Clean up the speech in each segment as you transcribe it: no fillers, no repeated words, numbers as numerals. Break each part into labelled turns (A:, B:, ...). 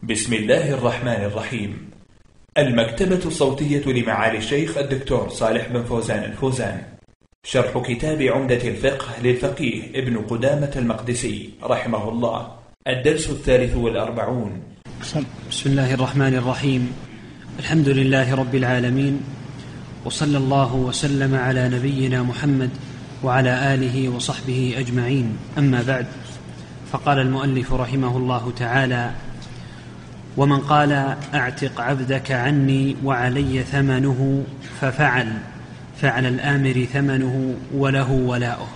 A: بسم الله الرحمن الرحيم. المكتبة الصوتية لمعالي الشيخ الدكتور صالح بن فوزان الفوزان. شرح كتاب عمدة الفقه للفقيه ابن قدامة المقدسي رحمه الله. الدرس 43.
B: بسم الله الرحمن الرحيم. الحمد لله رب العالمين، وصلى الله وسلم على نبينا محمد وعلى آله وصحبه أجمعين. أما بعد، فقال المؤلف رحمه الله تعالى: ومن قال أعتق عبدك عني وعلي ثمنه ففعل الآمر ثمنه وله ولاؤه.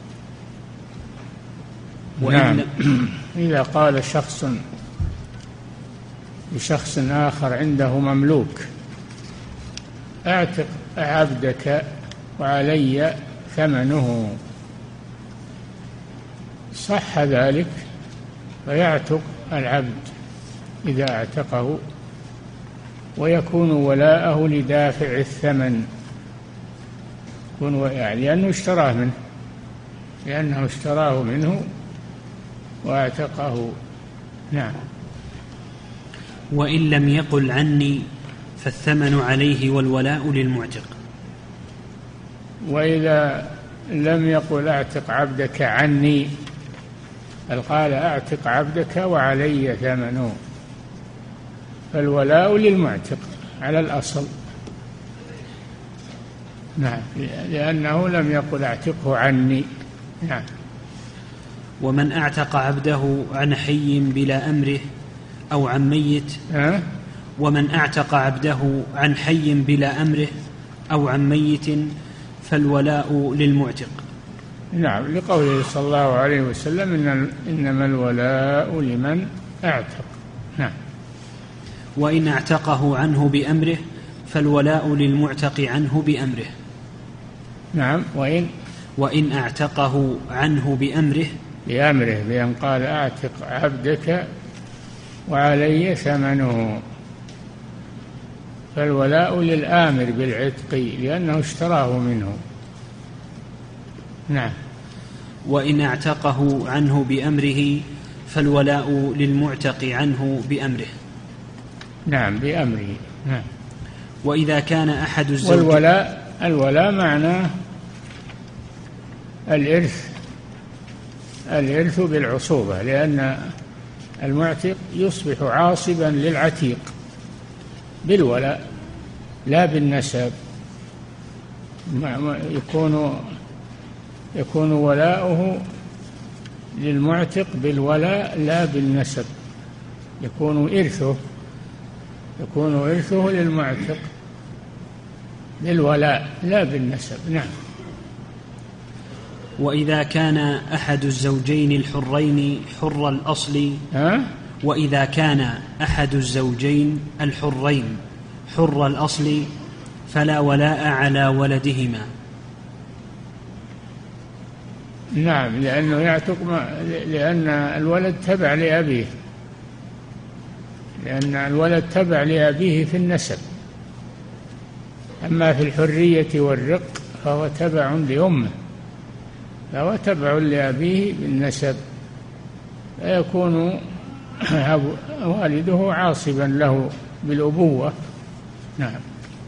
C: نعم. إذا قال شخص لشخص آخر عنده مملوك: أعتق عبدك وعلي ثمنه، صح ذلك، فيعتق العبد إذا اعتقه، ويكون ولاءه لدافع الثمن، لأنه اشتراه منه واعتقه. نعم.
B: وإن لم يقل عني فالثمن عليه والولاء للمعتق.
C: وإذا لم يقل أعتق عبدك عني، بل قال أعتق عبدك وعلي ثمنه، فالولاء للمعتق على الأصل. نعم، لأنه لم يقل أعتقه عني. نعم.
B: ومن أعتق عبده عن حي بلا أمره أو عن ميت ومن أعتق عبده عن حي بلا أمره أو عن ميت فالولاء للمعتق.
C: نعم، لقوله صلى الله عليه وسلم: إنما الولاء لمن أعتق. نعم.
B: وإن اعتقه عنه بأمره فالولاء للمعتق عنه بأمره.
C: نعم.
B: وإن اعتقه عنه بأمره
C: بأن قال أعتق عبدك وعلي ثمنه، فالولاء للآمر بالعتق لأنه اشتراه منه. نعم.
B: وإن اعتقه عنه بأمره فالولاء للمعتق عنه بأمره.
C: نعم، بأمره. نعم.
B: وإذا كان أحد الزوجين،
C: والولاء معناه الإرث بالعصوبة، لأن المعتق يصبح عاصبا للعتيق بالولاء لا بالنسب. يكون ولاؤه للمعتق بالولاء لا بالنسب، يكون إرثه للمعتق بالولاء لا بالنسب. نعم.
B: وإذا كان أحد الزوجين الحرين حر الأصل وإذا كان أحد الزوجين الحرين حر الأصل فلا ولاء على ولدهما.
C: نعم، لأنه يعتق لأن الولد تبع لأبيه في النسب، أما في الحرية والرق فهو تبع لأمه، فهو تبع لأبيه بالنسب، فيكون والده عاصبا له بالأبوة. نعم.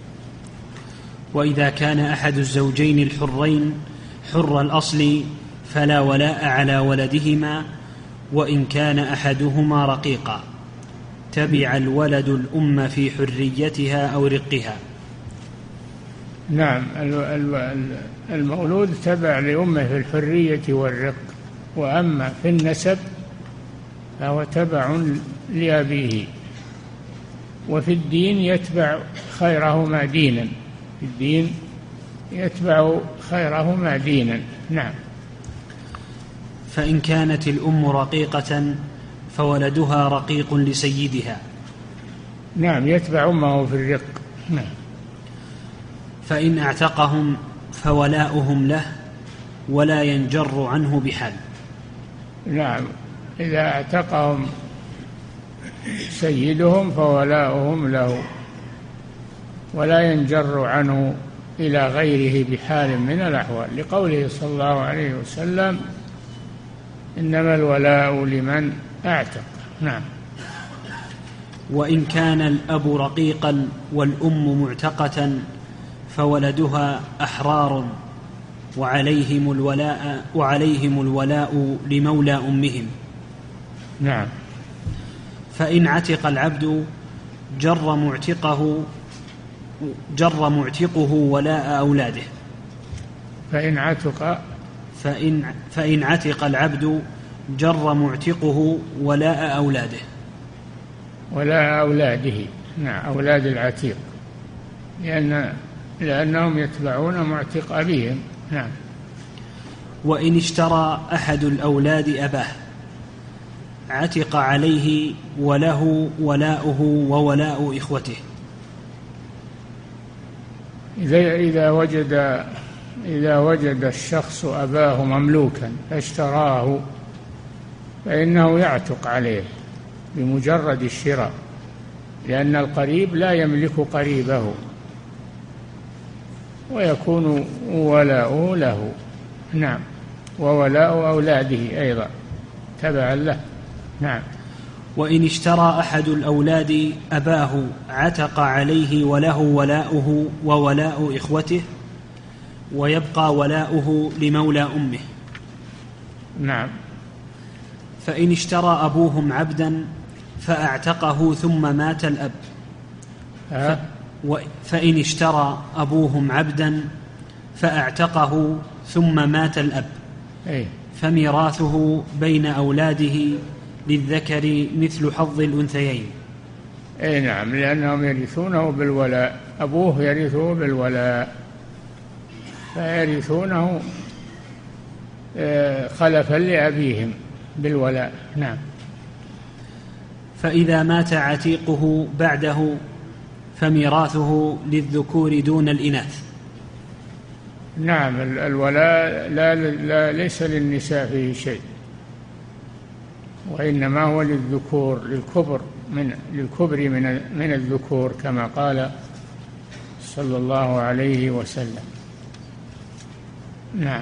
B: وإذا كان أحد الزوجين الحرين حر الأصل فلا ولاء على ولدهما، وإن كان أحدهما رقيقا تبع الولد الأم في حريتها أو رقها.
C: نعم، المولود تبع لأمه في الحرية والرق، وأما في النسب فهو تبع لأبيه. وفي الدين يتبع خيرهما دينا. نعم.
B: فإن كانت الأم رقيقة فولدها رقيق لسيدها.
C: نعم، يتبع أمه في الرق. نعم.
B: فإن اعتقهم فولاؤهم له ولا ينجر عنه بحال.
C: نعم، إذا اعتقهم سيدهم فولاؤهم له ولا ينجر عنه إلى غيره بحال من الأحوال، لقوله صلى الله عليه وسلم: إنما الولاء لمن أعتق. نعم.
B: وإن كان الأب رقيقا والأم معتقة فولدها أحرار وعليهم الولاء لمولى أمهم.
C: نعم.
B: فإن عتق العبد جر معتقه ولاء أولاده. فإن عتق العبد جر معتقه ولاء أولاده.
C: ولاء أولاده. نعم، أولاد العتيق، لأنهم يتبعون معتق أبيهم. نعم.
B: وإن اشترى أحد الأولاد أباه عتق عليه وله ولاؤه وولاء إخوته.
C: إذا وجد الشخص أباه مملوكا فاشتراه فإنه يعتق عليه بمجرد الشراء، لأن القريب لا يملك قريبه، ويكون ولاؤه له. نعم. وولاء أولاده أيضا تبعا له. نعم.
B: وإن اشترى أحد الأولاد أباه عتق عليه وله ولاؤه وولاء إخوته ويبقى ولاؤه لمولى أمه.
C: نعم.
B: فإن اشترى أبوهم عبدا فأعتقه ثم مات الأب. فإن اشترى أبوهم عبدا فأعتقه ثم مات الأب فميراثه بين أولاده للذكر مثل حظ الأنثيين.
C: نعم، لأنهم يرثونه بالولاء، أبوه يرثه بالولاء فيرثونه خلفا لأبيهم بالولاء. نعم.
B: فإذا مات عتيقه بعده فميراثه للذكور دون الإناث.
C: نعم، الولاء ليس للنساء فيه شيء، وإنما هو للذكور، للكبر من الذكور كما قال صلى الله عليه وسلم. نعم.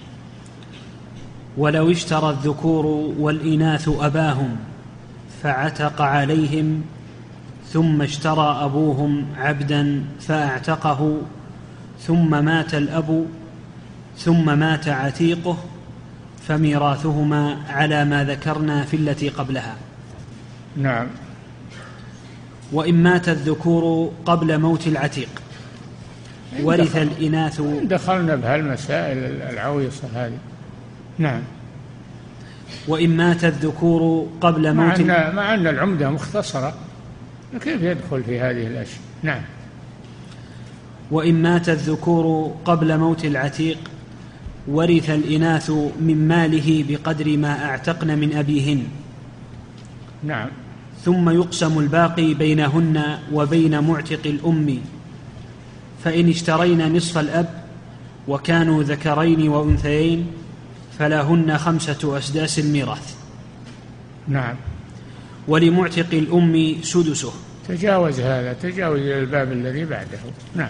B: ولو اشترى الذكور والإناث أباهم فعتق عليهم ثم اشترى أبوهم عبدا فأعتقه ثم مات الأب ثم مات عتيقه فميراثهما على ما ذكرنا في التي قبلها.
C: نعم.
B: وإن مات الذكور قبل موت العتيق ورث الإناث.
C: دخلنا بهالمسائل العويصة هذه. نعم.
B: وإن مات الذكور قبل موت
C: مع أن العمدة مختصرة، كيف يدخل في هذه الأشياء؟ نعم.
B: وإن مات الذكور قبل موت العتيق ورث الإناث من ماله بقدر ما أعتقن من أبيهن.
C: نعم.
B: ثم يقسم الباقي بينهن وبين معتق الأم، فإن اشترينا نصف الأب وكانوا ذكرين وأنثيين فلهن 5 أسداس الميراث.
C: نعم.
B: ولمعتق الأم سدسه.
C: تجاوز إلى الباب الذي بعده. نعم.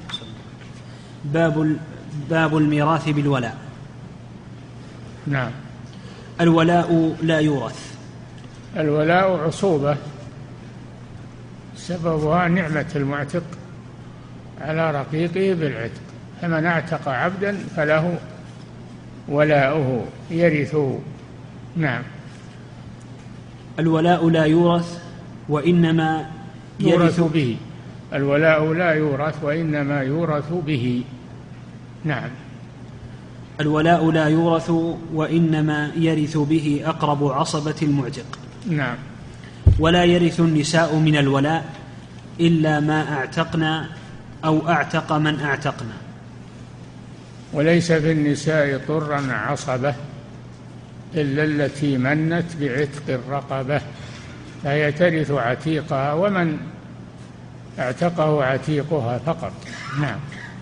B: باب الميراث بالولاء.
C: نعم.
B: الولاء لا يورث.
C: الولاء عصوبة سببها نعمة المعتق على رقيقه بالعتق، فمن اعتق عبدا فله ولاؤه يرثه. نعم.
B: الولاء لا يورث وإنما
C: يورث به. الولاء لا يورث وإنما يورث به. نعم.
B: الولاء لا يورث وإنما يرث به أقرب عصبة المعتق.
C: نعم.
B: ولا يرث النساء من الولاء إلا ما أعتقنا أو أعتق من أعتقنا.
C: وليس في النساء طرا عصبة إلا التي منت بعتق الرقبة، فهي ترث عتيقها ومن اعتقه عتيقها فقط. نعم.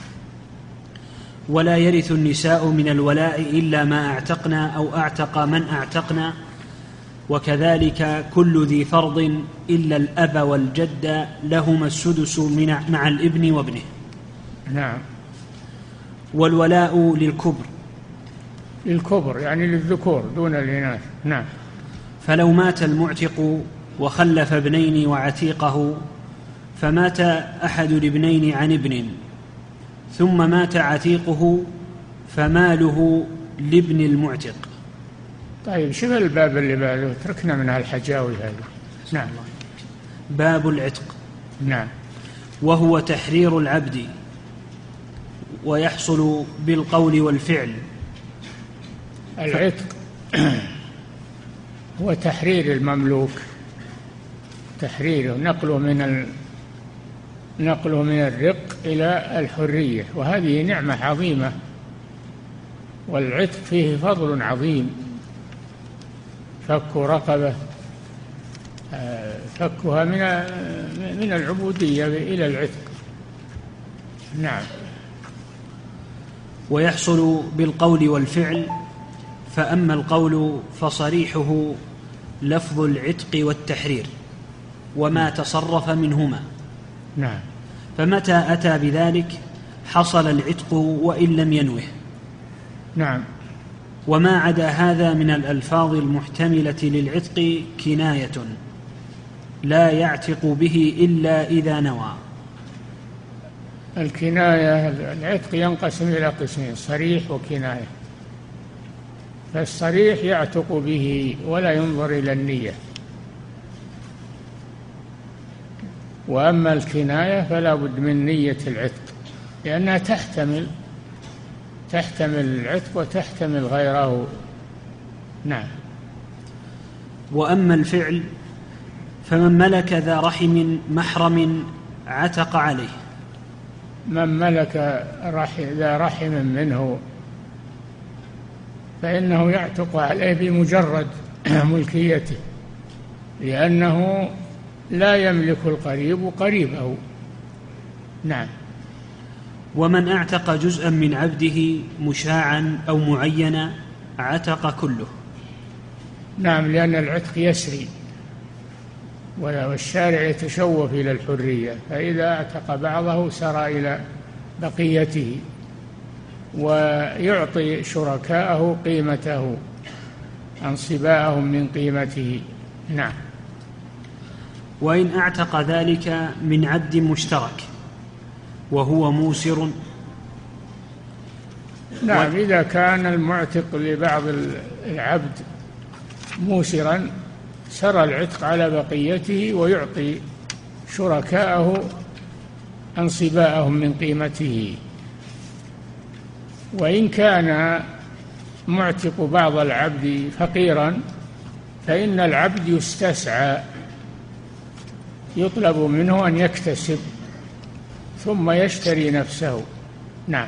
B: ولا يرث النساء من الولاء إلا ما أعتقنا أو أعتق من أعتقنا، وكذلك كل ذي فرض إلا الأب والجد لهما السدس مع الابن وابنه.
C: نعم.
B: والولاء
C: للكبر يعني للذكور دون الإناث. نعم.
B: فلو مات المعتق وخلف ابنين وعتيقه، فمات أحد الابنين عن ابن، ثم مات عتيقه، فماله لابن المعتق.
C: طيب، شوف الباب اللي بعده، تركنا من هالحجاوي هذه. نعم.
B: باب العتق.
C: نعم.
B: وهو تحرير العبد، ويحصل بالقول والفعل.
C: العتق هو تحرير المملوك، تحريره، نقله من الرق إلى الحرية، وهذه نعمة عظيمة، والعتق فيه فضل عظيم. فك رقبة، فكها من العبودية إلى العتق. نعم.
B: ويحصل بالقول والفعل. فأما القول فصريحه لفظ العتق والتحرير وما تصرف منهما.
C: نعم.
B: فمتى أتى بذلك حصل العتق وإن لم ينوه.
C: نعم.
B: وما عدا هذا من الألفاظ المحتملة للعتق كناية لا يعتق به إلا إذا نوى.
C: الكناية، العتق ينقسم إلى قسمين: صريح وكناية. فالصريح يعتق به ولا ينظر إلى النية، وأما الكناية فلا بد من نية العتق، لأنها تحتمل العتق وتحتمل غيره. نعم.
B: وأما الفعل فمن ملك ذا رحم محرم عتق عليه.
C: من ملك ذا رحم منه فإنه يعتق عليه بمجرد ملكيته، لأنه لا يملك القريب قريبه. نعم.
B: ومن اعتق جزءا من عبده مشاعا أو معينا عتق كله.
C: نعم، لأن العتق يسري، والشارع يتشوف إلى الحرية، فإذا اعتق بعضه سرى إلى بقيته، ويعطي شركاءه قيمته، أنصباءهم من قيمته. نعم.
B: وإن اعتق ذلك من عبد مشترك وهو موسر.
C: نعم. إذا كان المعتق لبعض العبد موسرا سرى العتق على بقيته، ويعطي شركاءه أنصباءهم من قيمته. وإن كان معتق بعض العبد فقيرا فإن العبد يستسعى، يطلب منه أن يكتسب ثم يشتري نفسه. نعم.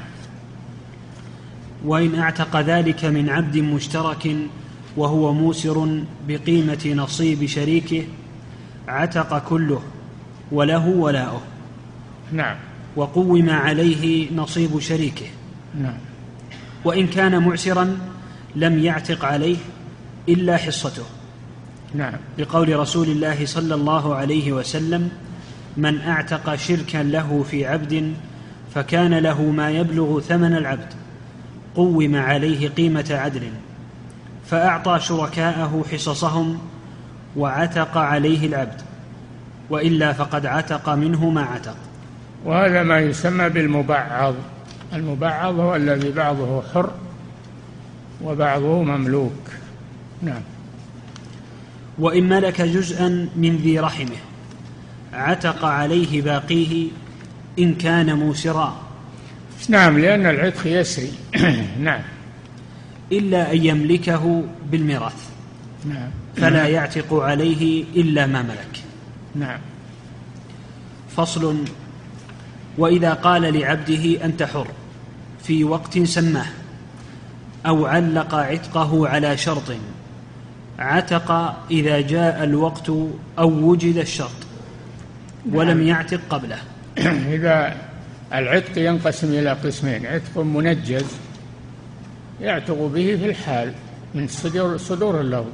B: وإن اعتق ذلك من عبد مشترك وهو موسر بقيمة نصيب شريكه عتق كله وله ولاؤه.
C: نعم.
B: وقوم عليه نصيب شريكه.
C: نعم.
B: وإن كان معسرا لم يعتق عليه إلا حصته.
C: نعم.
B: لقول رسول الله صلى الله عليه وسلم: من اعتق شركا له في عبد فكان له ما يبلغ ثمن العبد قوم عليه قيمة عدل، فأعطى شركاءه حصصهم وعتق عليه العبد، وإلا فقد عتق منه ما عتق.
C: وهذا ما يسمى بالمبعض. المبعض هو الذي بعضه حر وبعضه مملوك. نعم.
B: وإن ملك جزءا من ذي رحمه عتق عليه باقيه إن كان موسرا.
C: نعم، لأن العتق يسري. نعم.
B: إلا أن يملكه بالميراث.
C: نعم.
B: فلا يعتق عليه إلا ما ملك.
C: نعم.
B: فصل. وإذا قال لعبده أنت حر في وقت سماه أو علق عتقه على شرط عتق إذا جاء الوقت أو وجد الشرط ولم يعتق قبله.
C: إذا العتق ينقسم إلى قسمين: عتق منجز يعتق به في الحال من صدور اللفظ،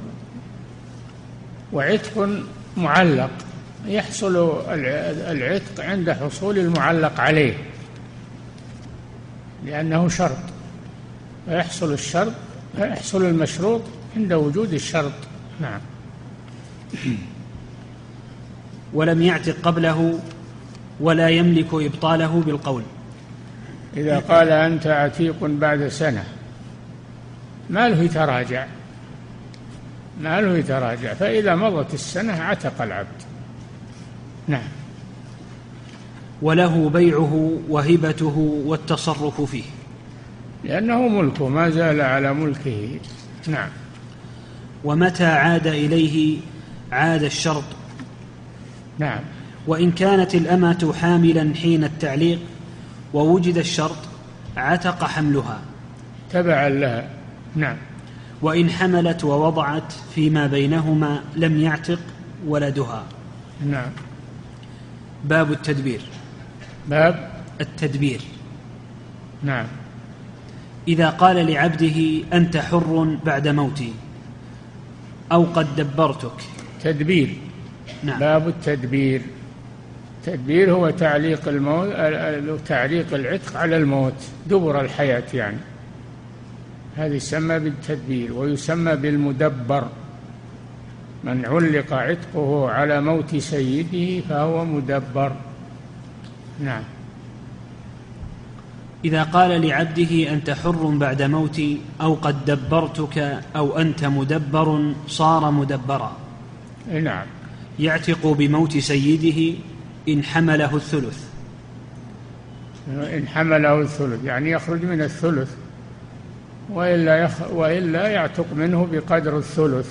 C: وعتق معلق يحصل العتق عند حصول المعلق عليه لأنه شرط، فيحصل المشروط عند وجود الشرط. نعم.
B: ولم يعتق قبله ولا يملك إبطاله بالقول.
C: إذا قال أنت عتيق بعد سنة ما له يتراجع، فإذا مضت السنة عتق العبد. نعم.
B: وله بيعه وهبته والتصرف فيه،
C: لأنه ملكه، ما زال على ملكه. نعم.
B: ومتى عاد إليه عاد الشرط.
C: نعم.
B: وإن كانت الأمة حاملا حين التعليق ووجد الشرط عتق حملها
C: تبعا لها. نعم.
B: وإن حملت ووضعت فيما بينهما لم يعتق ولدها.
C: نعم.
B: باب التدبير.
C: باب
B: التدبير.
C: نعم.
B: إذا قال لعبده أنت حر بعد موتي أو قد دبرتك.
C: تدبير.
B: نعم.
C: باب التدبير. التدبير هو تعليق العتق على الموت دبر الحياة، يعني هذا يسمى بالتدبير. ويسمى بالمدبر، من علق عتقه على موت سيده فهو مدبر. نعم.
B: إذا قال لعبده أنت حر بعد موتي أو قد دبرتك أو أنت مدبر صار مدبرا.
C: نعم.
B: يعتق بموت سيده إن حمله الثلث.
C: إن حمله الثلث يعني يخرج من الثلث، وإلا يعتق منه بقدر الثلث،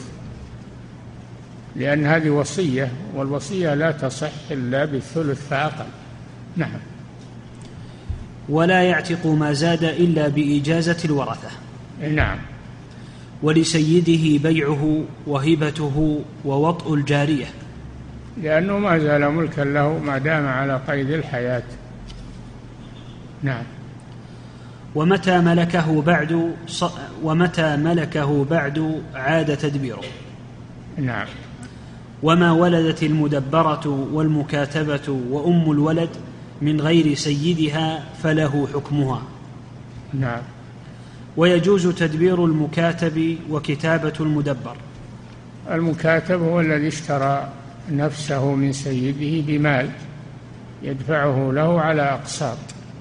C: لأن هذه وصية، والوصية لا تصح إلا بالثلث فأقل. نعم.
B: ولا يعتق ما زاد إلا بإجازة الورثة.
C: نعم.
B: ولسيده بيعه وهبته ووطء الجارية،
C: لأنه ما زال ملكا له ما دام على قيد الحياة. نعم.
B: ومتى ملكه بعد عاد تدبيره.
C: نعم.
B: وما ولدت المدبرة والمكاتبة وأم الولد من غير سيدها فله حكمها.
C: نعم.
B: ويجوز تدبير المكاتب وكتابة المدبر.
C: المكاتب هو الذي اشترى نفسه من سيده بمال يدفعه له على أقساط،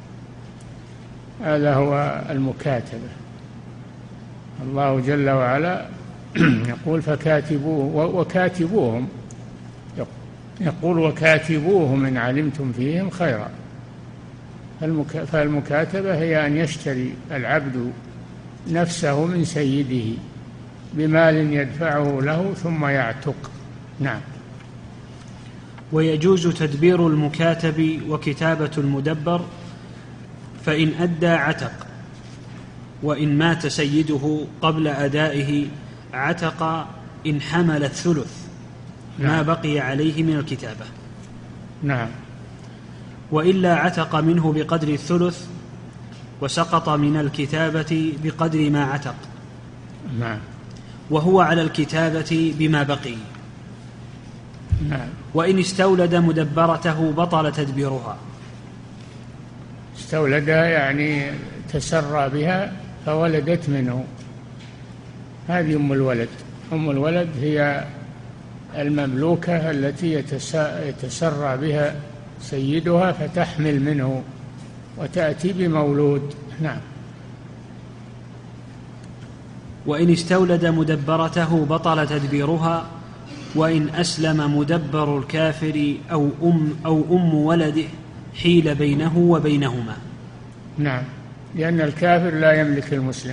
C: هذا هو المكاتبة. الله جل وعلا يقول وكاتبوهم، يقول وكاتبوهم إن علمتم فيهم خيرا. فالمكاتبة هي أن يشتري العبد نفسه من سيده بمال يدفعه له ثم يعتق. نعم.
B: ويجوز تدبير المكاتب وكتابة المدبر فإن أدى عتق، وإن مات سيده قبل أدائه عتق إن حمل الثلث ما بقي عليه من الكتابة.
C: نعم.
B: وإلا عتق منه بقدر الثلث وسقط من الكتابة بقدر ما عتق.
C: نعم.
B: وهو على الكتابة بما بقي.
C: نعم.
B: وإن استولد مدبرته بطل تدبيرها.
C: استولدها يعني تسرى بها فولدت منه، هذه أم الولد. أم الولد هي المملوكة التي يتسرى بها سيدها فتحمل منه وتأتي بمولود. نعم.
B: وإن استولد مدبرته بطل تدبيرها، وإن أسلم مدبر الكافر أو أم ولده حيل بينه وبينهما.
C: نعم. لأن الكافر لا يملك المسلم،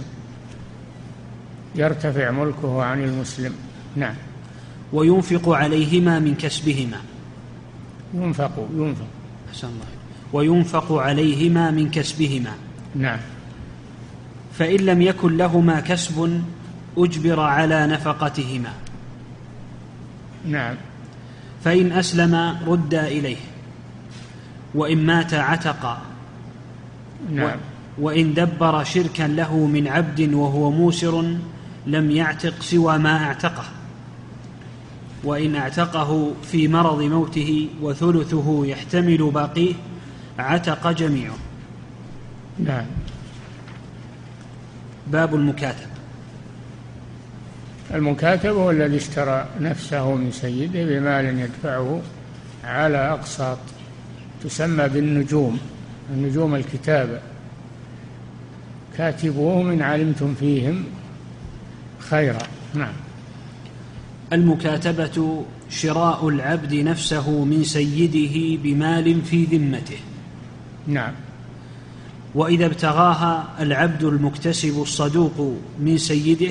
C: يرتفع ملكه عن المسلم. نعم.
B: وينفق عليهما من كسبهما.
C: ينفق
B: أحسن الله. وينفق عليهما من كسبهما.
C: نعم.
B: فإن لم يكن لهما كسب أجبر على نفقتهما.
C: نعم.
B: فإن أسلم رد إليه، وإن مات عتق.
C: نعم.
B: وإن دبر شركا له من عبد وهو موسر لم يعتق سوى ما اعتقه، وإن اعتقه في مرض موته وثلثه يحتمل باقيه عتق جميعه.
C: نعم.
B: باب المكاتب.
C: المكاتب هو الذي اشترى نفسه من سيده بمال يدفعه على أقساط تسمى بالنجوم، النجوم الكتابة. كاتبوهم إن علمتم فيهم خيرا. نعم.
B: المكاتبة شراء العبد نفسه من سيده بمال في ذمته.
C: نعم.
B: وإذا ابتغاها العبد المكتسب الصدوق من سيده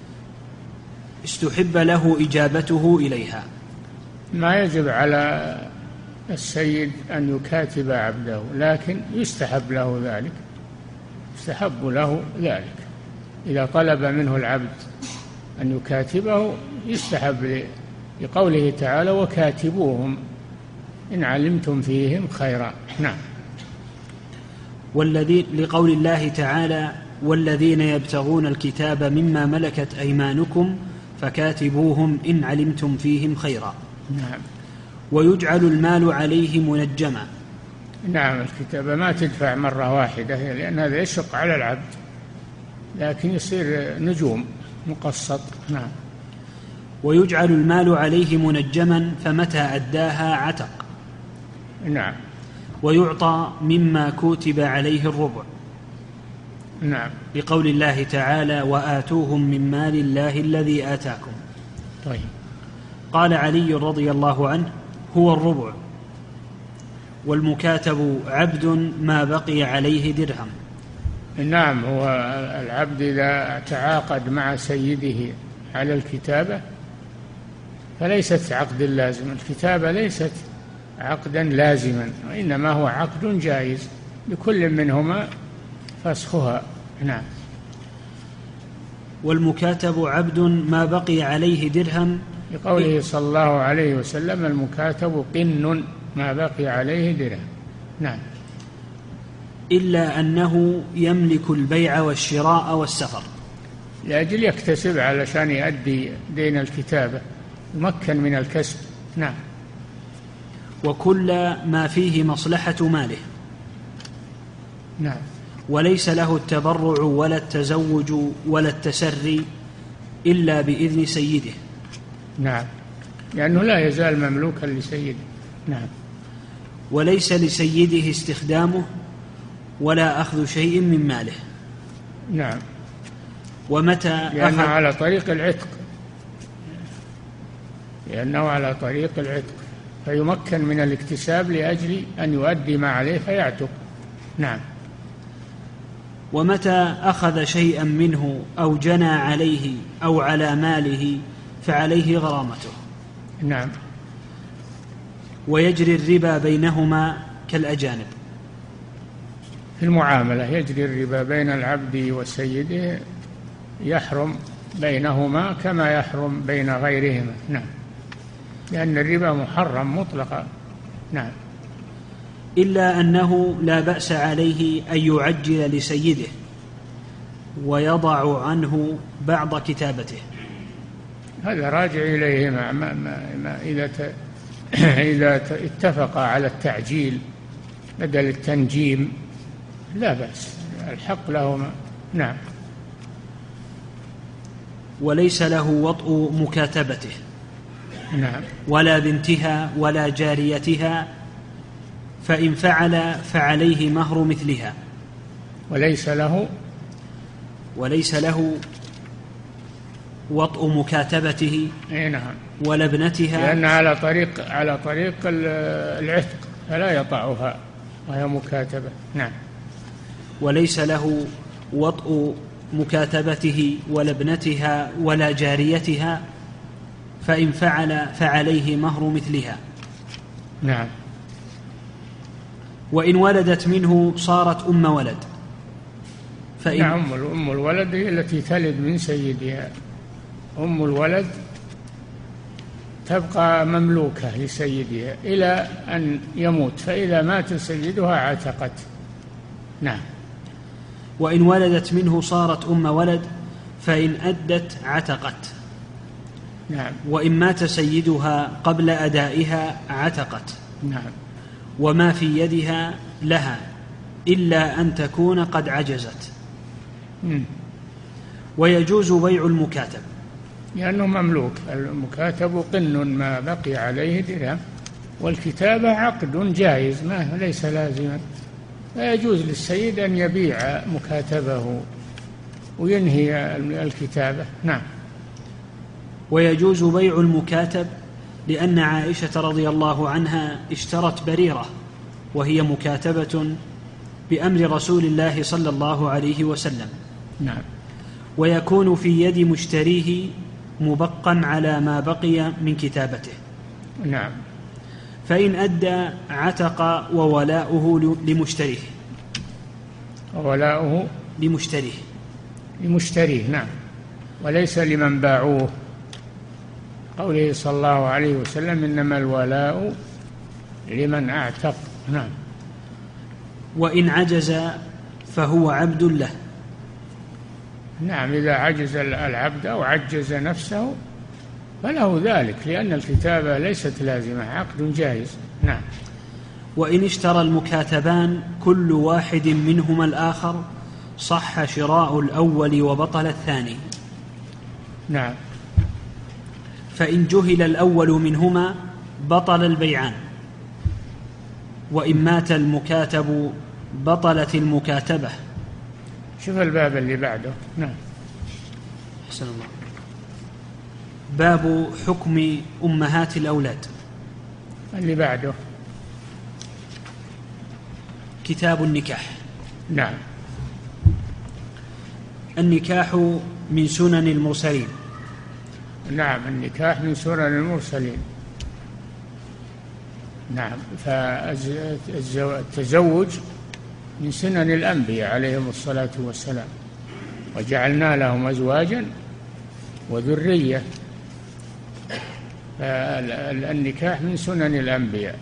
B: استحب له إجابته إليها.
C: ما يجب على السيد أن يكاتب عبده، لكن يستحب له ذلك، يستحب له ذلك. إذا طلب منه العبد أن يكاتبه يستحب، لقوله تعالى وكاتبوهم إن علمتم فيهم خيرا. نعم.
B: لقول الله تعالى والذين يبتغون الكتاب مما ملكت أيمانكم فكاتبوهم إن علمتم فيهم خيرا.
C: نعم.
B: ويجعل المال عليه منجما.
C: نعم. الكتابة ما تدفع مرة واحدة لأن هذا يشق على العبد، لكن يصير نجوم مقسط. نعم.
B: ويجعل المال عليه منجما فمتى أداها عتق.
C: نعم.
B: ويعطى مما كتب عليه الربع.
C: نعم.
B: لقول الله تعالى وآتوهم من مال الله الذي آتاكم.
C: طيب.
B: قال علي رضي الله عنه هو الربع. والمكاتب عبد ما بقي عليه درهم.
C: نعم. هو العبد إذا تعاقد مع سيده على الكتابة فليست عقد لازم، الكتابة ليست عقدا لازما، وإنما هو عقد جائز لكل منهما فسخها. نعم.
B: والمكاتب عبد ما بقي عليه درهم،
C: لقوله صلى الله عليه وسلم المكاتب قن ما بقي عليه درهم. نعم.
B: إلا أنه يملك البيع والشراء والسفر،
C: لأجل يكتسب علشان يؤدي دين الكتابة، يمكن من الكسب. نعم.
B: وكل ما فيه مصلحة ماله.
C: نعم.
B: وليس له التبرع ولا التزوج ولا التسري إلا بإذن سيده.
C: نعم. لأنه لا يزال مملوكا لسيده. نعم.
B: وليس لسيده استخدامه ولا أخذ شيء من ماله.
C: نعم.
B: لأنه
C: على طريق العتق، لأنه على طريق العتق فيمكن من الاكتساب لأجل أن يؤدي ما عليه فيعتق. نعم.
B: ومتى أخذ شيئا منه أو جنى عليه أو على ماله فعليه غرامته.
C: نعم.
B: ويجري الربا بينهما كالأجانب.
C: في المعاملة يجري الربا بين العبد وسيده، يحرم بينهما كما يحرم بين غيرهما. نعم. لأن الربا محرم مطلقا. نعم.
B: إلا أنه لا بأس عليه أن يعجل لسيده ويضع عنه بعض كتابته.
C: هذا راجع إليهما إذا اتفقا على التعجيل بدل التنجيم لا بأس، الحق لهما. نعم.
B: وليس له وطء مكاتبته.
C: نعم.
B: ولا بنتها ولا جاريتها، فإن فعل فعليه مهر مثلها. وليس له وطء مكاتبته.
C: نعم.
B: ولا ابنتها،
C: لأن على طريق العتق فلا يطعها وهي مكاتبة. نعم.
B: وليس له وطء مكاتبته ولا ابنتها ولا جاريتها، فإن فعل فعليه مهر مثلها.
C: نعم.
B: وإن ولدت منه صارت أم ولد.
C: نعم. أم الولد هي التي تلد من سيدها. أم الولد تبقى مملوكة لسيدها إلى أن يموت، فإذا مات سيدها عتقت. نعم.
B: وإن ولدت منه صارت أم ولد، فإن أدت عتقت.
C: نعم.
B: وإن مات سيدها قبل أدائها عتقت.
C: نعم.
B: وما في يدها لها إلا أن تكون قد عجزت. ويجوز بيع المكاتب
C: لأنه مملوك. المكاتب قن ما بقي عليه درهم. والكتابة عقد جائز ما ليس لازما، فيجوز للسيد أن يبيع مكاتبه وينهي الكتابة. نعم.
B: ويجوز بيع المكاتب لأن عائشة رضي الله عنها اشترت بريرة وهي مكاتبة بأمر رسول الله صلى الله عليه وسلم.
C: نعم.
B: ويكون في يد مشتريه مبقا على ما بقي من كتابته.
C: نعم.
B: فإن أدى عتق وولاؤه لمشتريه.
C: وولاؤه لمشتريه. نعم. وليس لمن باعوه، قوله صلى الله عليه وسلم إنما الولاء لمن أعتق. نعم.
B: وإن عجز فهو عبد له.
C: نعم. إذا عجز العبد أو عجز نفسه فله ذلك، لأن الكتابة ليست لازمة، عقد جائز. نعم.
B: وإن اشترى المكاتبان كل واحد منهما الآخر صح شراء الأول وبطل الثاني.
C: نعم.
B: فإن جهل الأول منهما بطل البيعان، وإن مات المكاتب بطلت المكاتبة.
C: شوف الباب اللي بعده. نعم.
B: أحسن الله. باب حكم أمهات الأولاد.
C: اللي بعده
B: كتاب النكاح.
C: نعم.
B: النكاح من سنن المرسلين.
C: نعم. النكاح من سنن المرسلين. نعم. فالتزوج من سنن الأنبياء عليهم الصلاة والسلام، وجعلنا لهم أزواجا وذرية. فالنكاح من سنن الأنبياء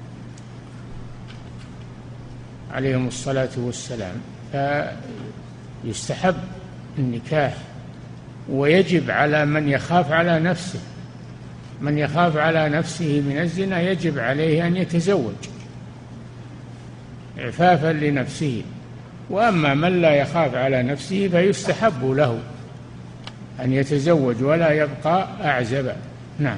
C: عليهم الصلاة والسلام، فيستحب النكاح، ويجب على من يخاف على نفسه، من يخاف على نفسه من الزنا يجب عليه أن يتزوج عفافا لنفسه. وأما من لا يخاف على نفسه فيستحب له أن يتزوج ولا يبقى أعزبا. نعم.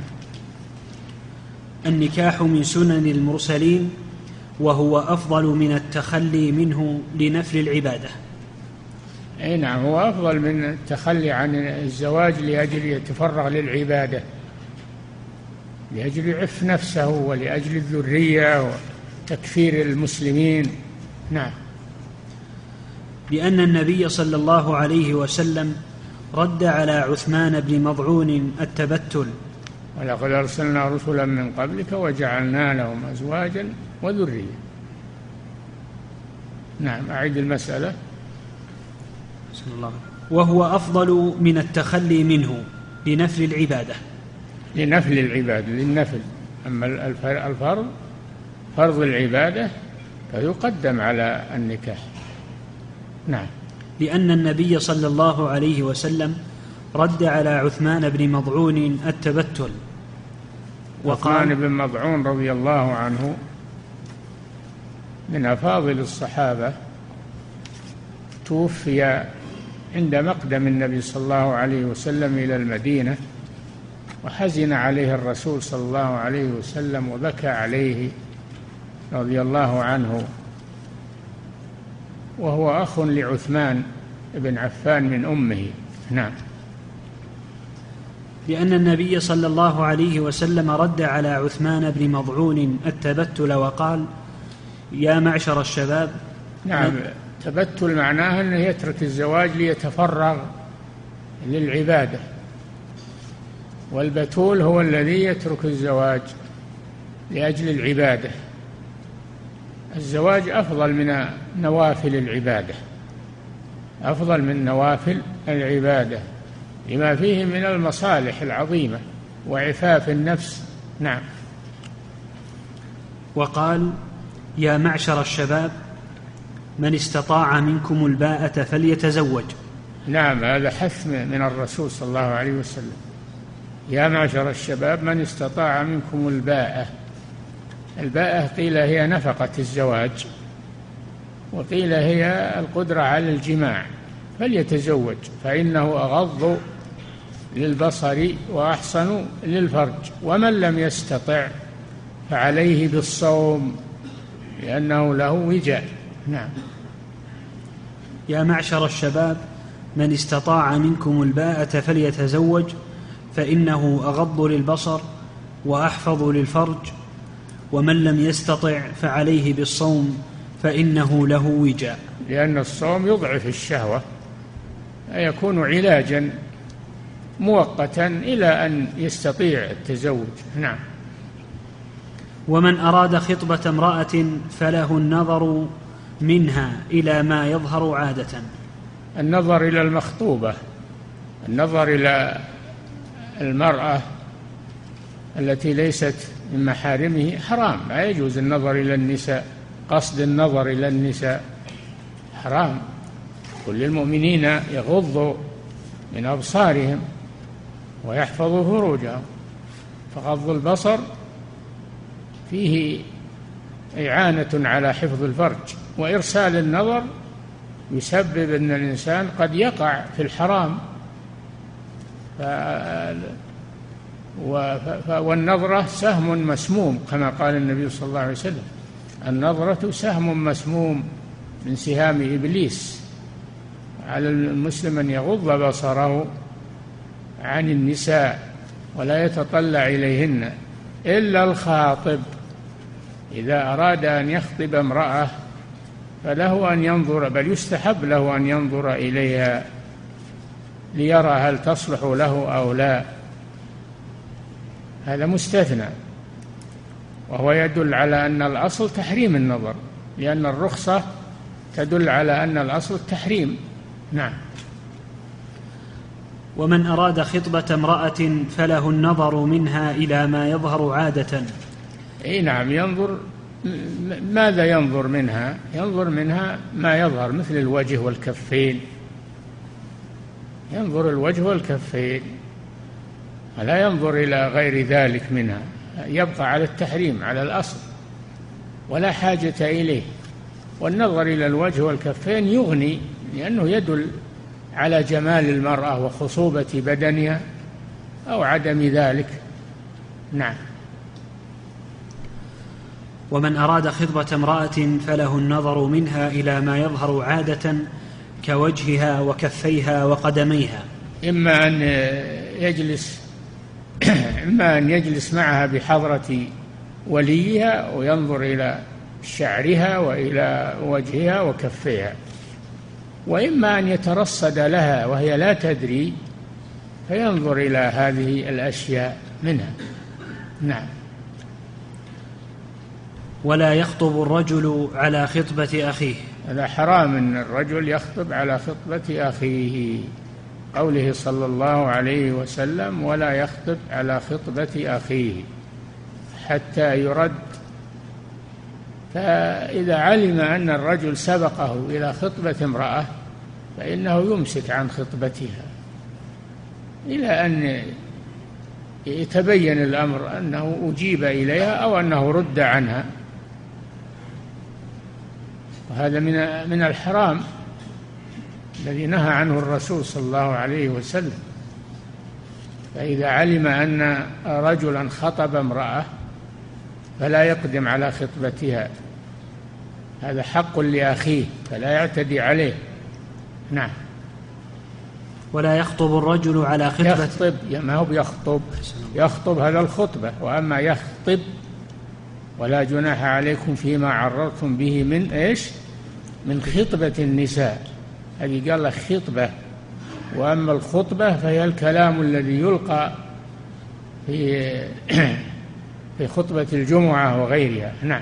B: النكاح من سنن المرسلين، وهو أفضل من التخلي منه لنفل العبادة.
C: أي نعم. هو أفضل من التخلي عن الزواج لأجل يتفرغ للعبادة، لأجل يعف نفسه ولأجل الذرية وتكفير المسلمين. نعم.
B: لأن النبي صلى الله عليه وسلم رد على عثمان بن مضعون التبتل.
C: ولقد أرسلنا رسلا من قبلك وجعلنا لهم أزواجا وذرية. نعم. أعيد المسألة.
B: وهو أفضل من التخلي منه لنفل العبادة.
C: لنفل العبادة، للنفل. أما الفرض، فرض العبادة فيقدم على النكاح. نعم.
B: لأن النبي صلى الله عليه وسلم رد على عثمان بن مضعون التبتل،
C: عثمان بن مضعون رضي الله عنه من أفاضل الصحابة، توفي عند مقدم النبي صلى الله عليه وسلم إلى المدينة، وحزن عليه الرسول صلى الله عليه وسلم وبكى عليه رضي الله عنه، وهو أخ لعثمان بن عفان من أمه. نعم.
B: لأن النبي صلى الله عليه وسلم رد على عثمان بن مضعون التبتل وقال: يا معشر الشباب.
C: نعم. تبتل معناه أنه يترك الزواج ليتفرغ للعبادة، والبتول هو الذي يترك الزواج لأجل العبادة. الزواج أفضل من نوافل العبادة، أفضل من نوافل العبادة لما فيه من المصالح العظيمة وعفاف النفس. نعم.
B: وقال: يا معشر الشباب من استطاع منكم الباءة فليتزوج.
C: نعم. هذا حث من الرسول صلى الله عليه وسلم. يا معشر الشباب من استطاع منكم الباءة. الباءة قيل هي نفقة الزواج، وقيل هي القدرة على الجماع، فليتزوج فإنه أغض للبصر وأحسن للفرج. ومن لم يستطع فعليه بالصوم لأنه له وجاء. نعم.
B: يا معشر الشباب من استطاع منكم الباءة فليتزوج فإنه أغض للبصر وأحفظ للفرج ومن لم يستطع فعليه بالصوم فإنه له وجاء.
C: لأن الصوم يضعف الشهوة، يكون علاجا مؤقتا إلى أن يستطيع التزوج. نعم.
B: ومن أراد خطبة امرأة فله النظر منها إلى ما يظهر عادة.
C: النظر إلى المخطوبة، النظر إلى المرأة التي ليست من محارمه حرام، لا يجوز النظر إلى النساء، قصد النظر إلى النساء حرام. كل المؤمنين يغضوا من أبصارهم ويحفظوا فروجهم، فغض البصر فيه إعانة على حفظ الفرج، وإرسال النظر يسبب أن الإنسان قد يقع في الحرام. والنظرة سهم مسموم كما قال النبي صلى الله عليه وسلم: النظرة سهم مسموم من سهام إبليس. على المسلم أن يغض بصره عن النساء ولا يتطلع إليهن إلا الخاطب. إذا أراد أن يخطب امرأة فله أن ينظر، بل يستحب له أن ينظر إليها ليرى هل تصلح له أو لا، هذا مستثنى، وهو يدل على أن الأصل تحريم النظر، لأن الرخصة تدل على أن الأصل التحريم. نعم.
B: ومن أراد خطبة امرأة فله النظر منها إلى ما يظهر عادة.
C: أي نعم، ينظر. ماذا ينظر منها؟ ينظر منها ما يظهر، مثل الوجه والكفين، ينظر الوجه والكفين، لا ينظر إلى غير ذلك منها، يبقى على التحريم على الأصل ولا حاجة إليه. والنظر إلى الوجه والكفين يغني، لأنه يدل على جمال المرأة وخصوبة بدنها أو عدم ذلك. نعم.
B: ومن أراد خطبة امرأة فله النظر منها إلى ما يظهر عادة كوجهها وكفيها وقدميها،
C: إما أن يجلس معها بحضرة وليها وينظر إلى شعرها وإلى وجهها وكفيها، وإما أن يترصد لها وهي لا تدري فينظر إلى هذه الأشياء منها. نعم.
B: ولا يخطب الرجل على خطبة أخيه.
C: هذا حرام أن الرجل يخطب على خطبة أخيه، قوله صلى الله عليه وسلم: ولا يخطب على خطبة أخيه حتى يرد. فإذا علم أن الرجل سبقه إلى خطبة امرأة فإنه يمسك عن خطبتها إلى أن يتبين الأمر أنه أجيب إليها أو أنه رد عنها، وهذا من الحرام الذي نهى عنه الرسول صلى الله عليه وسلم. فإذا علم أن رجلا خطب امرأة فلا يقدم على خطبتها، هذا حق لأخيه فلا يعتدي عليه. نعم.
B: ولا يخطب الرجل على خطبة.
C: ما هو يخطب هذا الخطبة، وأما يخطب ولا جناح عليكم فيما عرضتم به من إيش؟ من خطبة النساء، هذه قال لك خطبة. وأما الخطبة فهي الكلام الذي يلقى في خطبة الجمعة وغيرها. نعم.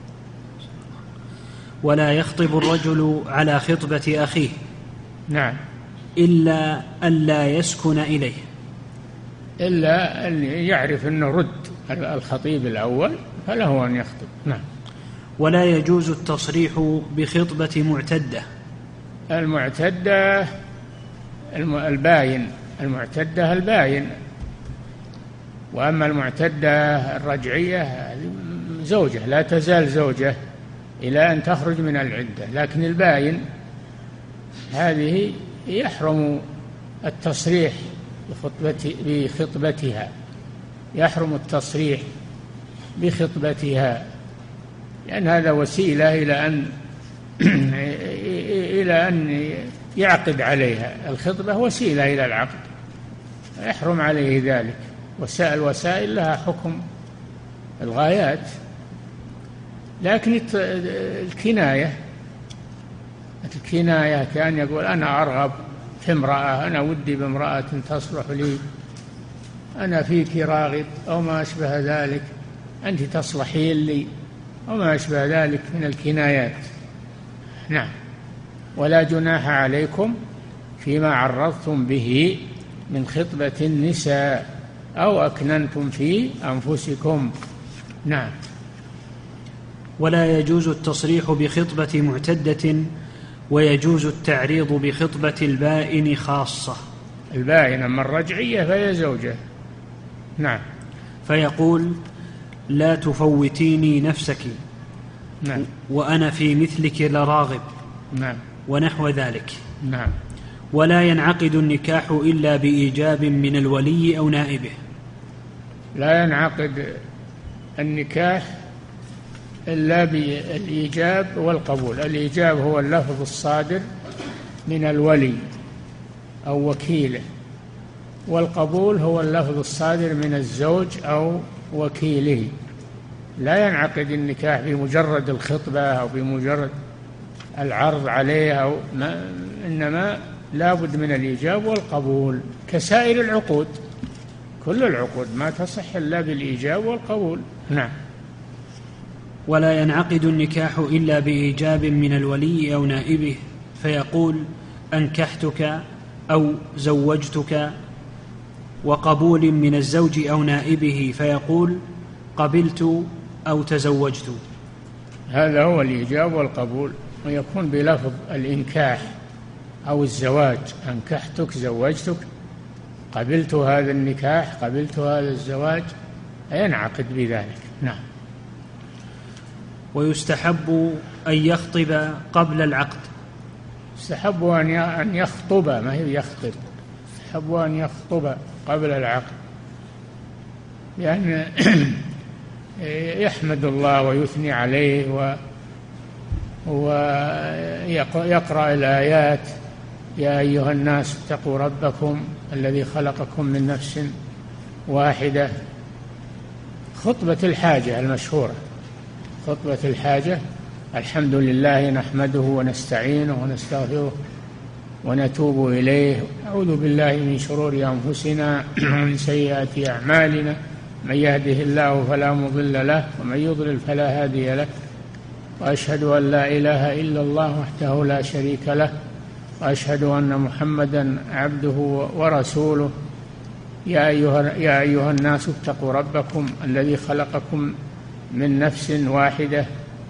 B: ولا يخطب الرجل على خطبة أخيه.
C: نعم.
B: إلا أن لا يسكن إليه،
C: إلا أن يعرف أنه رد الخطيب الأول فله أن يخطب. نعم.
B: ولا يجوز التصريح بخطبة معتدة.
C: المعتدة الباين، المعتدة الباين. وأما المعتدة الرجعية زوجة لا تزال زوجة إلى أن تخرج من العدة، لكن الباين هذه يحرم التصريح بخطبتها، يحرم التصريح بخطبتها، لأن هذا وسيلة إلى أن يعقد عليها. الخطبة وسيلة إلى العقد، يحرم عليه ذلك. الوسائل لها حكم الغايات. لكن الكناية كان يقول أنا أرغب في امرأة، أنا ودي بامرأة تصلح لي، أنا فيك راغب، أو ما أشبه ذلك، أنت تصلحين لي، أو ما أشبه ذلك من الكنايات. نعم. ولا جناح عليكم فيما عرضتم به من خطبة النساء أو أكننتم في أنفسكم. نعم.
B: ولا يجوز التصريح بخطبة معتدة، ويجوز التعريض بخطبة البائن خاصة.
C: البائن أما الرجعية فهي زوجة. نعم.
B: فيقول لا تفوتيني نفسك.
C: نعم.
B: وأنا في مثلك لراغب.
C: نعم.
B: ونحو ذلك.
C: نعم.
B: ولا ينعقد النكاح إلا بإيجاب من الولي أو نائبه.
C: لا ينعقد النكاح إلا بالإيجاب والقبول. الإيجاب هو اللفظ الصادر من الولي أو وكيله، والقبول هو اللفظ الصادر من الزوج أو وكيله. لا ينعقد النكاح بمجرد الخطبة أو بمجرد العرض عليه إنما لا بد من الإيجاب والقبول، كسائر العقود. كل العقود ما تصح إلا بالإيجاب والقبول. نعم.
B: ولا ينعقد النكاح إلا بإيجاب من الولي أو نائبه، فيقول أنكحتك أو زوجتك، وقبول من الزوج أو نائبه، فيقول قبلت أو تزوجت.
C: هذا هو الإيجاب والقبول، ويكون بلفظ الإنكاح أو الزواج. أنكحتك، زوجتك، قبلت هذا النكاح، قبلت هذا الزواج، ينعقد بذلك. نعم.
B: ويستحب أن يخطب قبل العقد.
C: يستحب أن يخطب، ما هي يخطب، يستحب أن يخطب قبل العقد، لأن يحمد الله ويثني عليه ويقرأ الآيات: يا أيها الناس اتقوا ربكم الذي خلقكم من نفس واحدة. خطبة الحاجة المشهورة، خطبة الحاجة: الحمد لله نحمده ونستعينه ونستغفره ونتوب إليه، نعوذ بالله من شرور أنفسنا ومن سيئات أعمالنا، من يهده الله فلا مضل له ومن يضلل فلا هادي له، وأشهد أن لا إله إلا الله وحده لا شريك له، وأشهد أن محمدا عبده ورسوله. يا أيها الناس اتقوا ربكم الذي خلقكم من نفس واحدة،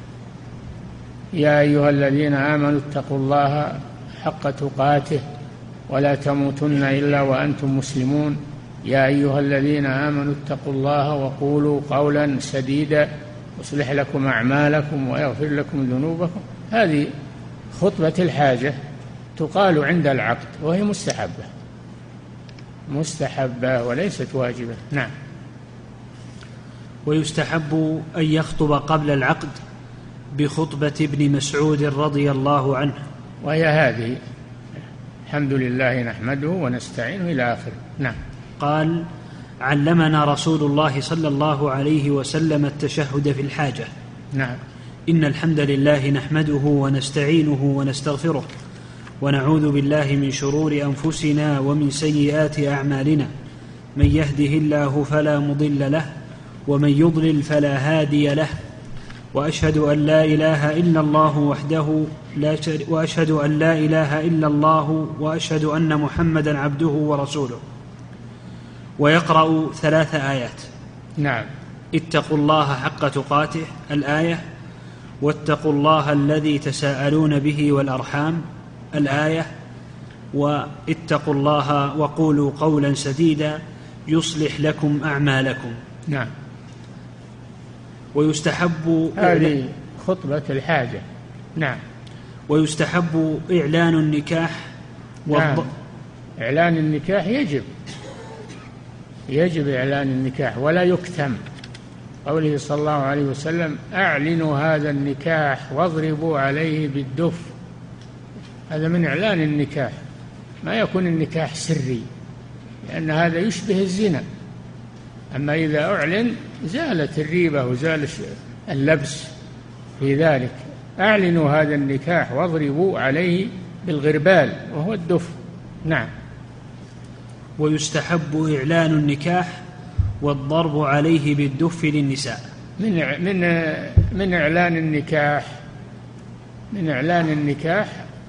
C: يا أيها الذين آمنوا اتقوا الله حق تقاته ولا تموتن إلا وأنتم مسلمون. يا أيها الذين آمنوا اتقوا الله وقولوا قولا سديدا يصلح لكم أعمالكم ويغفر لكم ذنوبكم. هذه خطبة الحاجة تقال عند العقد، وهي مستحبة وليست واجبة. نعم.
B: ويستحب أن يخطب قبل العقد بخطبة ابن مسعود رضي الله عنه،
C: وهي هذه: الحمد لله نحمده ونستعينه إلى آخره. نعم.
B: قال: علمنا رسول الله صلى الله عليه وسلم التشهد في الحاجة.
C: نعم.
B: إن الحمد لله نحمده ونستعينه ونستغفره ونعوذ بالله من شرور أنفسنا ومن سيئات أعمالنا، من يهده الله فلا مضل له ومن يضلل فلا هادي له، وأشهد أن لا إله إلا الله وحده وأشهد أن لا إله إلا الله وأشهد أن محمدا عبده ورسوله. ويقرأ 3 آيات.
C: نعم.
B: اتقوا الله حق تقاته الآية، واتقوا الله الذي تساءلون به والأرحام الآية، واتقوا الله وقولوا قولا سديدا يصلح لكم أعمالكم.
C: نعم.
B: ويستحب
C: هذه خطبة الحاجة. نعم.
B: ويستحب إعلان النكاح.
C: نعم. إعلان النكاح يجب إعلان النكاح ولا يكتم. قوله صلى الله عليه وسلم: أعلنوا هذا النكاح واضربوا عليه بالدف. هذا من إعلان النكاح، ما يكون النكاح سري، لأن هذا يشبه الزنا. أما إذا أعلن زالت الريبة وزال اللبس في ذلك. أعلنوا هذا النكاح واضربوا عليه بالغربال وهو الدف. نعم.
B: ويستحب إعلان النكاح والضرب عليه بالدف للنساء.
C: من إعلان النكاح، من إعلان النكاح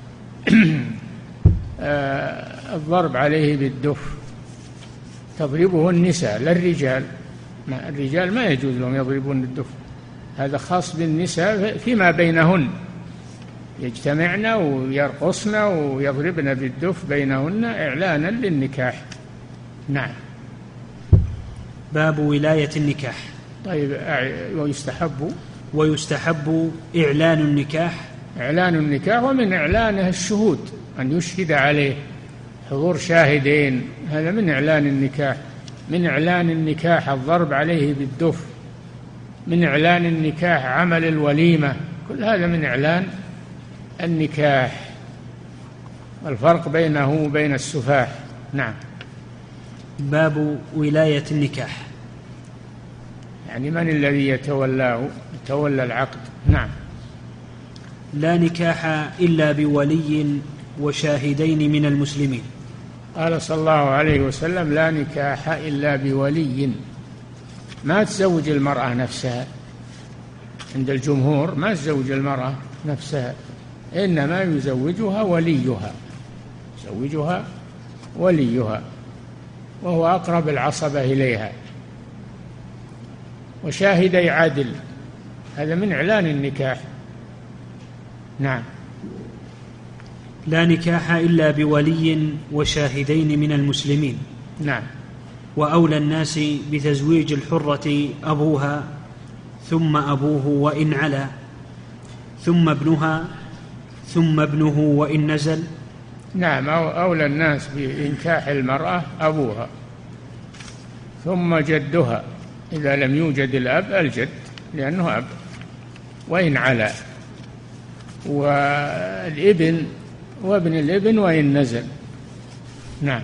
C: الضرب عليه بالدف. تضربه النساء لا الرجال. الرجال ما يجوز لهم يضربون الدف، هذا خاص بالنساء فيما بينهن، يجتمعن ويرقصن ويضربن بالدف بينهن إعلانا للنكاح. نعم.
B: باب ولاية النكاح.
C: طيب.
B: ويستحب إعلان النكاح.
C: إعلان النكاح، ومن إعلانه الشهود، أن يشهد عليه حضور شاهدين، هذا من إعلان النكاح. من إعلان النكاح الضرب عليه بالدف. من إعلان النكاح عمل الوليمة، كل هذا من إعلان النكاح، الفرق بينه وبين السفاح. نعم.
B: باب ولاية النكاح،
C: يعني من الذي يتولى العقد. نعم.
B: لا نكاح إلا بولي وشاهدين من المسلمين.
C: قال صلى الله عليه وسلم: لا نكاح إلا بولي. ما تزوج المرأة نفسها، عند الجمهور ما تزوج المرأة نفسها، إنما يزوجها وليها، وهو أقرب العصبة إليها. وشاهدي عدل، هذا من إعلان النكاح. نعم.
B: لا نكاح إلا بولي وشاهدين من المسلمين.
C: نعم.
B: وأولى الناس بتزويج الحرة أبوها ثم أبوه وإن علا، ثم ابنها ثم ابنه وإن نزل.
C: نعم. أولى الناس بإنكاح المرأة أبوها، ثم جدها إذا لم يوجد الأب، الجد لأنه أب وإن علا، والابن وابن الابن وإن نزل. نعم.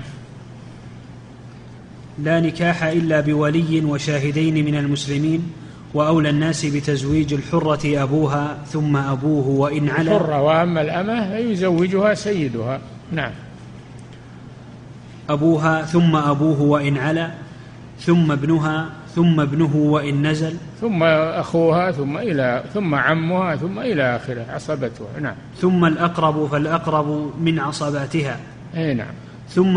B: لا نكاح إلا بولي وشاهدين من المسلمين، وأولى الناس بتزويج الحرة أبوها ثم أبوه وإن علا.
C: الحرة، وأما الأمة فيزوجها سيدها. نعم.
B: أبوها ثم أبوه وإن علا، ثم ابنها ثم ابنه وإن نزل،
C: ثم أخوها ثم عمها ثم إلى آخره عصبتها. نعم.
B: ثم الأقرب فالأقرب من عصباتها.
C: أي نعم.
B: ثم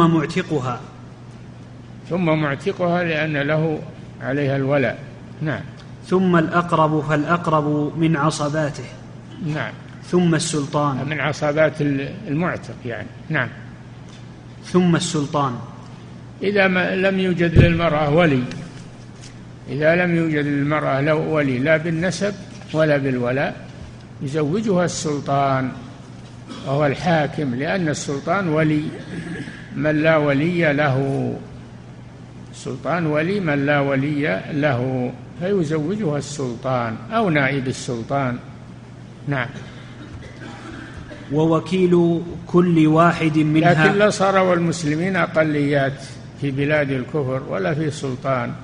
B: معتقها لأن له عليها الولاء. نعم. ثم الأقرب فالأقرب من عصباته.
C: نعم.
B: ثم السلطان،
C: من عصبات المعتق يعني. نعم.
B: ثم السلطان
C: إذا لم يوجد للمرأة ولي، إذا لم يوجد للمرأة لو ولي لا بالنسب ولا بالولاء، يزوجها السلطان وهو الحاكم، لأن السلطان ولي من لا ولي له. السلطان ولي من لا ولي له، فيزوجها السلطان أو نائب السلطان. نعم.
B: ووكيل كل واحد منها.
C: لكن لا صار المسلمين أقليات في بلاد الكفر ولا في سلطان.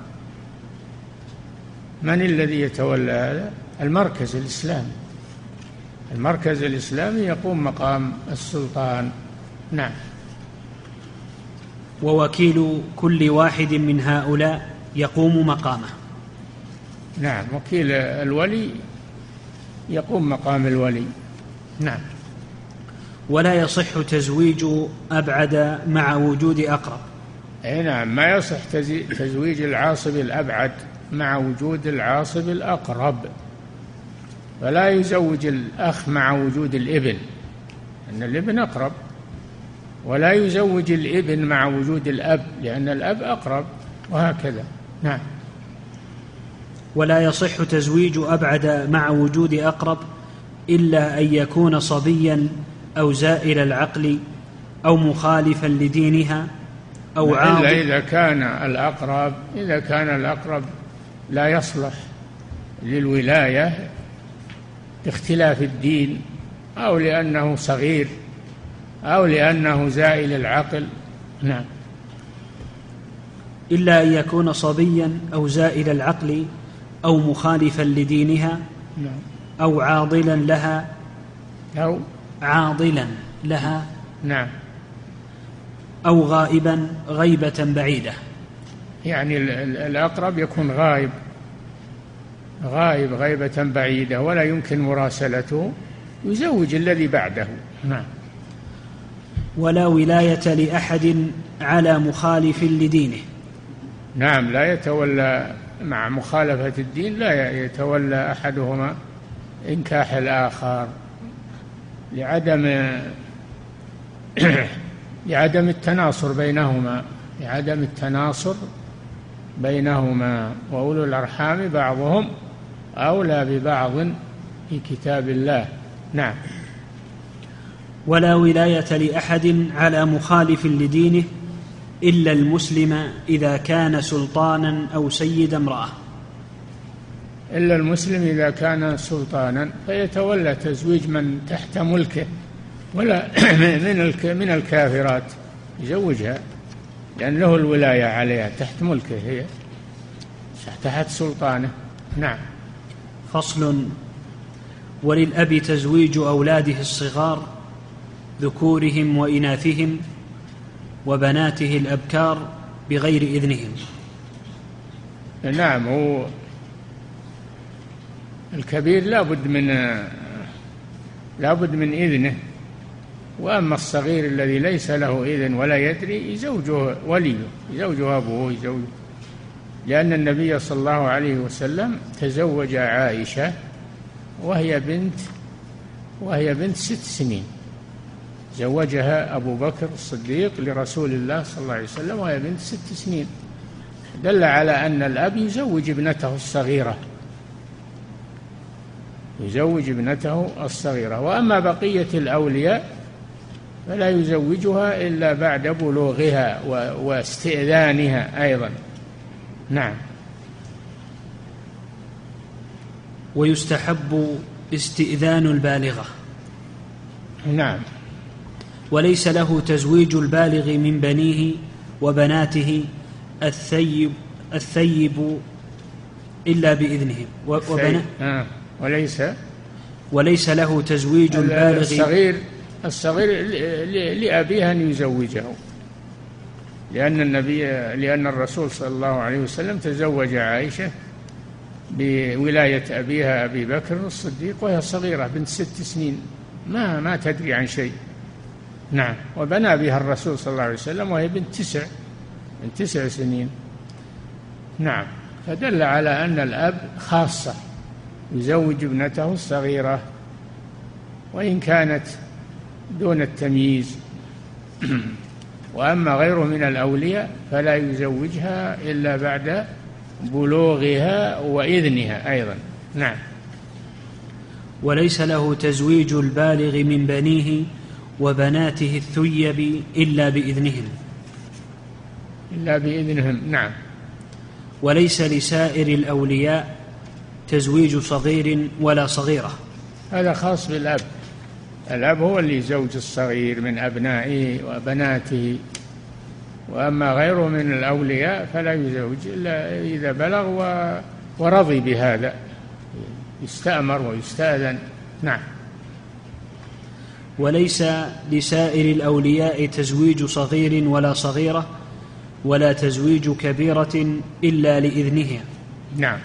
C: من الذي يتولى هذا؟ المركز الإسلامي. المركز الإسلامي يقوم مقام السلطان. نعم.
B: ووكيل كل واحد من هؤلاء يقوم مقامه.
C: نعم. وكيل الولي يقوم مقام الولي. نعم.
B: ولا يصح تزويج أبعد مع وجود أقرب.
C: أي نعم. ما يصح تزويج العاصب الأبعد مع وجود العاصب الأقرب. فلا يزوج الأخ مع وجود الابن، أن الابن أقرب، ولا يزوج الابن مع وجود الأب لأن الأب أقرب، وهكذا. نعم.
B: ولا يصح تزويج أبعد مع وجود أقرب إلا أن يكون صبيا أو زائل العقل أو مخالفا لدينها أو عاض.
C: إلا إذا كان الأقرب لا يصلح للولاية لاختلاف الدين أو لأنه صغير أو لأنه زائل العقل. نعم.
B: إلا أن يكون صبيا أو زائل العقل أو مخالفا لدينها أو عاضلا لها
C: نعم.
B: أو غائبا غيبة بعيدة.
C: يعني الأقرب يكون غائب غيبة بعيدة ولا يمكن مراسلته، يزوج الذي بعده. نعم.
B: ولا ولاية لأحد على مخالف لدينه.
C: نعم، لا يتولى مع مخالفة الدين، لا يتولى أحدهما إنكاح الآخر لعدم التناصر بينهما، وأولو الأرحام بعضهم أولى ببعض في كتاب الله. نعم.
B: ولا ولاية لأحد على مخالف لدينه إلا المسلم إذا كان سلطانا أو سيد امرأة.
C: إلا المسلم إذا كان سلطانا فيتولى تزويج من تحت ملكه، ولا من الكافرات يزوجها، لأن له الولاية عليها تحت ملكه، هي تحت سلطانه. نعم.
B: فصل. وللأب تزويج أولاده الصغار ذكورهم وإناثهم وبناته الأبكار بغير إذنهم.
C: نعم، هو الكبير لابد من إذنه، وأما الصغير الذي ليس له إذن ولا يدري يزوجه وليه، يزوجه أبوه، لأن النبي صلى الله عليه وسلم تزوج عائشة وهي بنت 6 سنين، زوجها أبو بكر الصديق لرسول الله صلى الله عليه وسلم وهي بنت 6 سنين، دل على أن الأب يزوج ابنته الصغيرة. وأما بقية الأولياء فلا يزوجها إلا بعد بلوغها واستئذانها أيضا. نعم.
B: ويستحب استئذان البالغة.
C: نعم.
B: وليس له تزويج البالغ من بنيه وبناته الثيب إلا بإذنهم. وليس له تزويج البالغ
C: الصغير لأبيه أن يزوجه، لأن الرسول صلى الله عليه وسلم تزوج عائشة بولاية أبيها أبي بكر الصديق وهي صغيرة بنت 6 سنين ما تدري عن شيء. نعم. وبنى بها الرسول صلى الله عليه وسلم وهي بنت 9 سنين. نعم. فدل على أن الأب خاصة يزوج ابنته الصغيرة وإن كانت دون التمييز. وأما غيره من الأولياء فلا يزوجها إلا بعد بلوغها وإذنها أيضا. نعم.
B: وليس له تزويج البالغ من بنيه وبناته الثيب إلا بإذنهم.
C: نعم.
B: وليس لسائر الأولياء تزويج صغير ولا صغيرة.
C: هذا خاص بالأب. الأب هو اللي يزوج الصغير من أبنائه وبناته، وأما غيره من الأولياء فلا يزوج إلا إذا بلغ ورضي بهذا، يستأمر ويستأذن. نعم.
B: وليس لسائر الأولياء تزويج صغير ولا صغيرة ولا تزويج كبيرة إلا لإذنها.
C: نعم.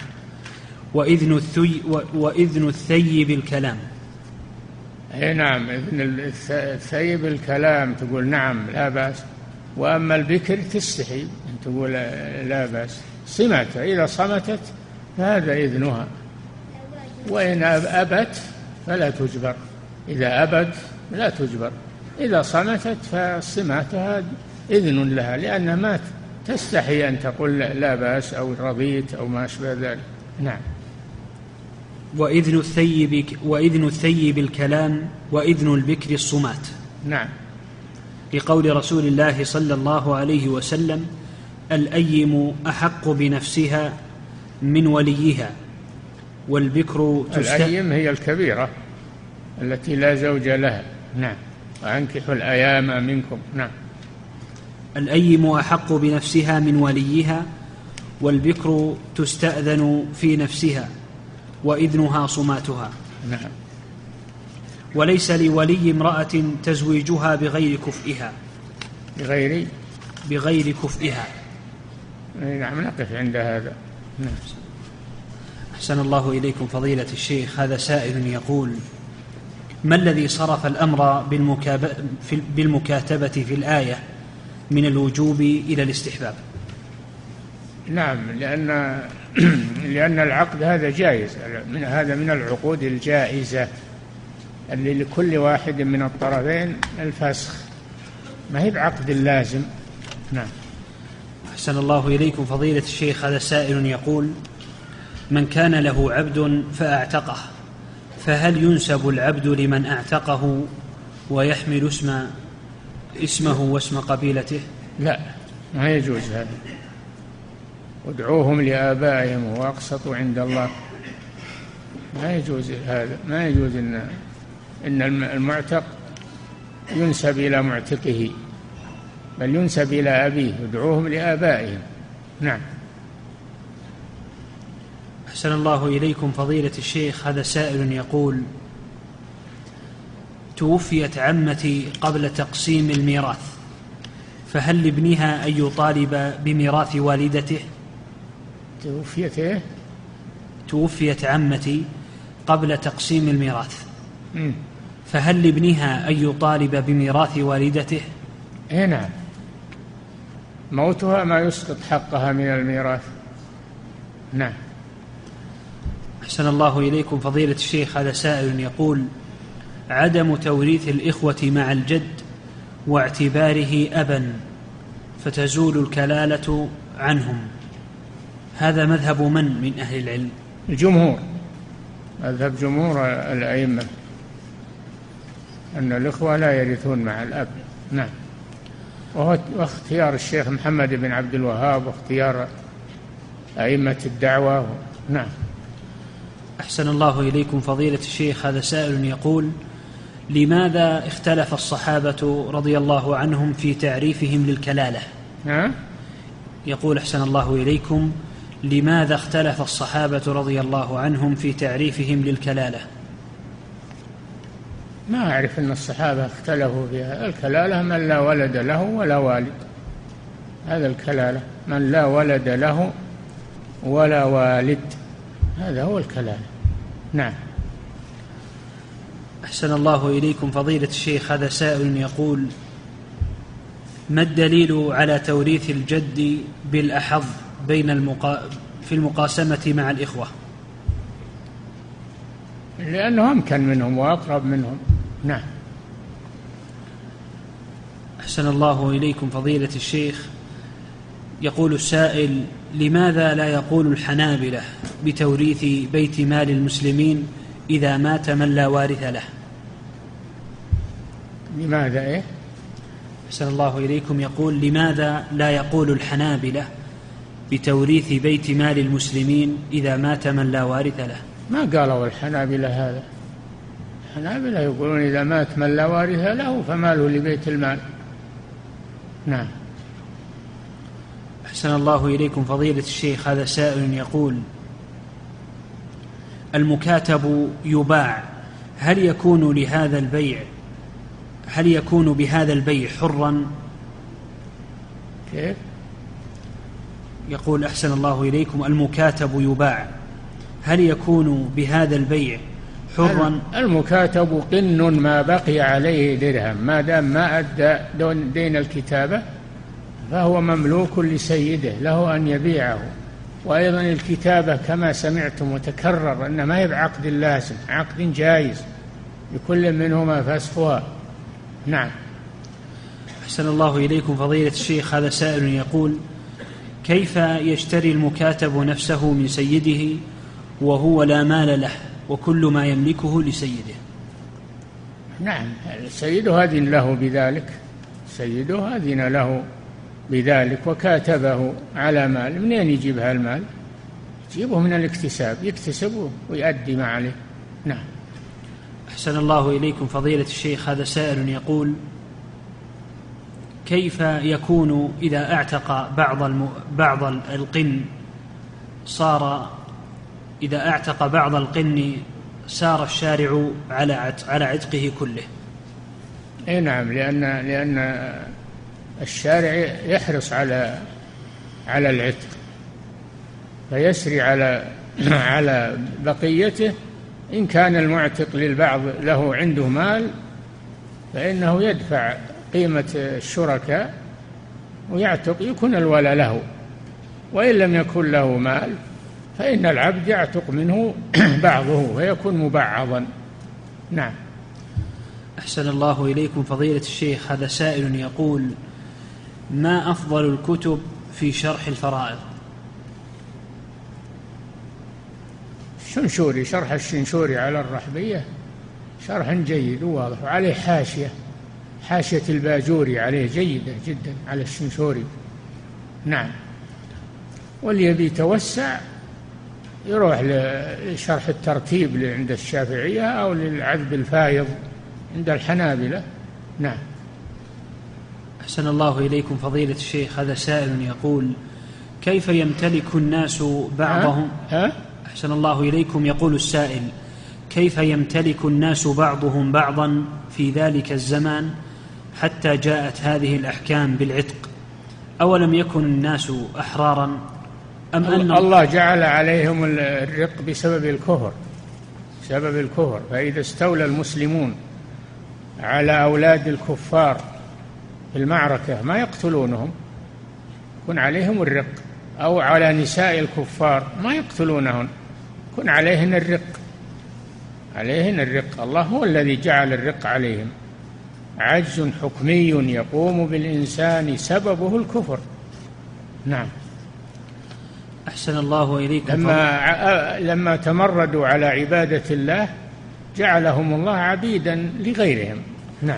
B: وإذن الثيب الكلام.
C: نعم. إذن الثيب الكلام، تقول نعم لا بأس. وأما البكر تستحي أن تقول لا بأس، صمتها إذا صمتت فهذا إذنها، وإن أبت فلا تجبر. إذا أبت لا تجبر، إذا صمتت فصمتها إذن لها، لأنها ما تستحي أن تقول لا بأس أو رضيت أو ما أشبه ذلك. نعم.
B: وإذن الثيب الكلام وإذن البكر الصمات.
C: نعم.
B: لقول رسول الله صلى الله عليه والبكر
C: الأيم هي الكبيرة التي لا زوج لها. نعم. وأنكحوا الأيام منكم. نعم.
B: الأيم أحق بنفسها من وليها، والبكر تستأذن في نفسها وإذنها صماتها.
C: نعم.
B: وليس لولي امرأة تزويجها بغير كفئها. بغير كفئها.
C: نعم. نقف عند هذا. نعم.
B: أحسن الله إليكم فضيلة الشيخ. هذا سائل يقول: ما الذي صرف الأمر بالمكاتبة في الآية من الوجوب إلى الاستحباب؟
C: نعم، لأن العقد هذا جائز، هذا من العقود الجائزة اللي لكل واحد من الطرفين الفسخ، ما هي بعقد اللازم. نعم.
B: أحسن الله إليكم فضيلة الشيخ. هذا سائل يقول: من كان له عبد فأعتقه، فهل ينسب العبد لمن أعتقه ويحمل اسمه واسم قبيلته؟
C: لا، ما يجوز هذا. ادعوهم لآبائهم وأقسطوا عند الله. ما يجوز هذا. ما يجوز إن المعتق ينسب إلى معتقه، بل ينسب إلى أبيه. ادعوهم لآبائهم. نعم.
B: أحسن الله إليكم فضيلة الشيخ. هذا سائل يقول: توفيت عمتي قبل تقسيم الميراث، فهل لابنها أن يطالب بميراث والدته؟ توفيت عمتي قبل تقسيم الميراث، فهل لابنها أن يطالب بميراث والدته؟
C: نعم. موتها ما يسقط حقها من الميراث. نعم.
B: أحسن الله إليكم فضيلة الشيخ. هذا سائل يقول: عدم توريث الإخوة مع الجد واعتباره أبا فتزول الكلالة عنهم، هذا مذهب من أهل العلم؟
C: الجمهور، مذهب جمهور الأئمة أن الإخوة لا يرثون مع الأب. نعم. وهو اختيار الشيخ محمد بن عبد الوهاب واختيار أئمة الدعوة. نعم.
B: أحسن الله إليكم فضيلة الشيخ. هذا سائل يقول: لماذا اختلف الصحابة رضي الله عنهم في تعريفهم للكلالة؟ يقول: أحسن الله إليكم، لماذا اختلف الصحابة رضي الله عنهم في تعريفهم للكلالة؟
C: ما أعرف أن الصحابة اختلفوا فيها. الكلالة من لا ولد له ولا والد، هذا الكلالة، من لا ولد له ولا والد، هذا هو الكلالة. نعم.
B: أحسن الله إليكم فضيلة الشيخ. هذا سائل يقول: ما الدليل على توريث الجد بالأحظ في المقاسمة مع الإخوة؟
C: لأنه أمكن منهم وأقرب منهم. نعم.
B: أحسن الله إليكم فضيلة الشيخ. يقول السائل: لماذا لا يقول الحنابلة بتوريث بيت مال المسلمين إذا مات من لا وارث له؟
C: لماذا
B: أحسن الله إليكم. يقول: لماذا لا يقول الحنابلة بتوريث بيت مال المسلمين إذا مات من لا وارث له؟
C: ما قالوا الحنابلة هذا. الحنابلة يقولون إذا مات من لا وارث له فماله لبيت المال. نعم.
B: أحسن الله إليكم فضيلة الشيخ. هذا سائل يقول: المكاتب يباع، هل يكون بهذا البيع حرا؟
C: كيف؟
B: يقول: أحسن الله إليكم، المكاتب يباع، هل يكون بهذا البيع حرا؟
C: المكاتب قن ما بقي عليه درهم، ما دام ما أدى دين الكتابة فهو مملوك لسيده، له أن يبيعه. وأيضا الكتابة كما سمعتم وتكرر أن ما هي بعقد لازم، عقد جائز لكل منهما فسخها. نعم.
B: أحسن الله إليكم فضيلة الشيخ. هذا سائل يقول: كيف يشتري المكاتب نفسه من سيده وهو لا مال له وكل ما يملكه لسيده؟
C: نعم، سيده أذن له بذلك، سيده أذن له بذلك وكاتبه على مال. منين يجيب هالمال؟ جيبه من الاكتساب، يكتسبه ويؤدي ما عليه. نعم.
B: أحسن الله إليكم فضيلة الشيخ، هذا سائل يقول: كيف يكون إذا اعتق بعض القن إذا اعتق بعض القن سار الشارع على عتقه كله؟
C: أي نعم، لأن الشارع يحرص على العتق، فيسري على بقيته. إن كان المعتق للبعض له عنده مال فإنه يدفع قيمة الشركاء ويعتق، يكون الولاء له. وإن لم يكن له مال فإن العبد يعتق منه بعضه ويكون مبعضا. نعم.
B: أحسن الله إليكم فضيلة الشيخ، هذا سائل يقول: ما أفضل الكتب في شرح الفرائض؟
C: الشنشوري، شرح الشنشوري على الرحبية شرح جيد وواضح، وعليه حاشية الباجوري عليه جيدة جدا على الشنشوري. نعم. واللي يبي يتوسع يروح لشرح الترتيب عند الشافعية أو للعذب الفايض عند الحنابلة. نعم.
B: أحسن الله إليكم فضيلة الشيخ، هذا سائل يقول: كيف يمتلك الناس بعضهم أحسن الله إليكم، يقول السائل: كيف يمتلك الناس بعضهم بعضا في ذلك الزمان حتى جاءت هذه الأحكام بالعتق؟ أولم يكن الناس أحرارا أم أن
C: الله جعل عليهم الرق بسبب الكفر. فإذا استولى المسلمون على أولاد الكفار في المعركة ما يقتلونهم، يكون عليهم الرق، أو على نساء الكفار ما يقتلونهن، يكون عليهن الرق. الله هو الذي جعل الرق عليهم. عجز حكمي يقوم بالإنسان سببه الكفر. نعم.
B: أحسن الله إليكم.
C: لما تمردوا على عبادة الله جعلهم الله عبيدا لغيرهم. نعم.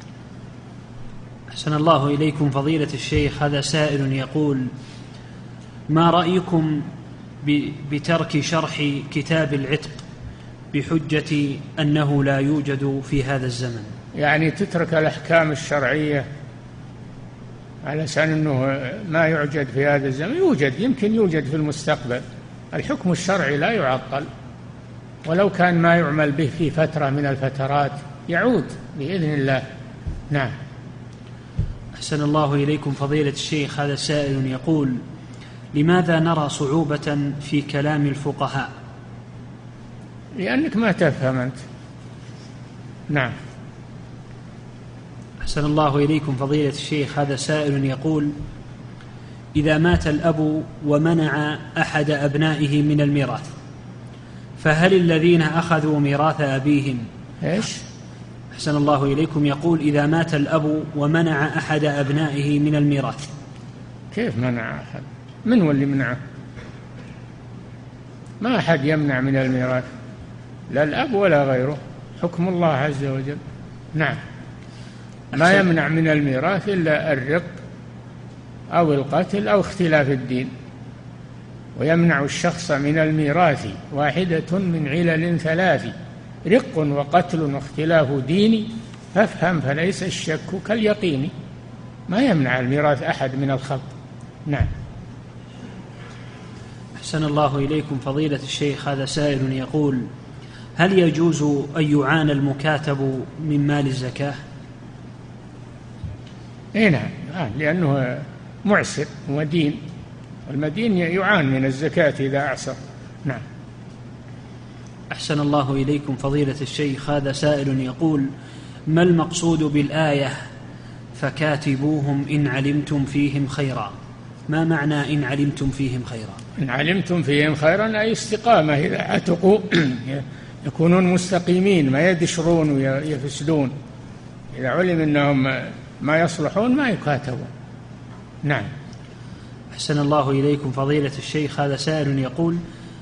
B: أحسن الله إليكم فضيلة الشيخ، هذا سائل يقول: ما رأيكم بترك شرح كتاب العتق بحجة أنه لا يوجد في هذا الزمن؟
C: يعني تترك الأحكام الشرعية على أساس أنه ما يوجد في هذا الزمن؟ يمكن يوجد في المستقبل. الحكم الشرعي لا يعطل، ولو كان ما يعمل به في فترة من الفترات يعود بإذن الله. نعم.
B: أحسن الله إليكم فضيلة الشيخ، هذا سائل يقول: لماذا نرى صعوبة في كلام الفقهاء؟
C: لأنك ما تفهم أنت. نعم.
B: أحسن الله إليكم فضيلة الشيخ، هذا سائل يقول: إذا مات الأب ومنع أحد أبنائه من الميراث، فهل الذين أخذوا ميراث أبيهم
C: إيش؟
B: أحسن الله إليكم يقول: إذا مات الأب ومنع أحد أبنائه من الميراث.
C: كيف منع أحد؟ من هو اللي منعه؟ ما أحد يمنع من الميراث، لا الأب ولا غيره، حكم الله عز وجل. نعم. ما يمنع من الميراث إلا الرق أو القتل أو اختلاف الدين. ويمنع الشخص من الميراث واحدة من علل 3: رق وقتل واختلاف دين، فافهم فليس الشك كاليقين. ما يمنع الميراث أحد من الخلق. نعم.
B: أحسن الله إليكم فضيلة الشيخ، هذا سائل يقول: هل يجوز أن يعان المكاتب من مال الزكاة؟
C: نعم، لأنه معسر ودين، والمدين يعان من الزكاة إذا أعسر. نعم.
B: أحسن الله إليكم فضيلة الشيخ، هذا سائل يقول: ما المقصود بالآية فكاتبوهم إن علمتم فيهم خيرا؟ ما معنى إن علمتم فيهم خيرا؟
C: إن علمتم فيهم خيرا أي استقامة، إذا عتقوا يكونون مستقيمين، ما يدشرون ويفسدون. إذا علم أنهم ما يصلحون ما يكاتبون. نعم.
B: أحسن الله إليكم فضيلة الشيخ، هذا سائل يقول: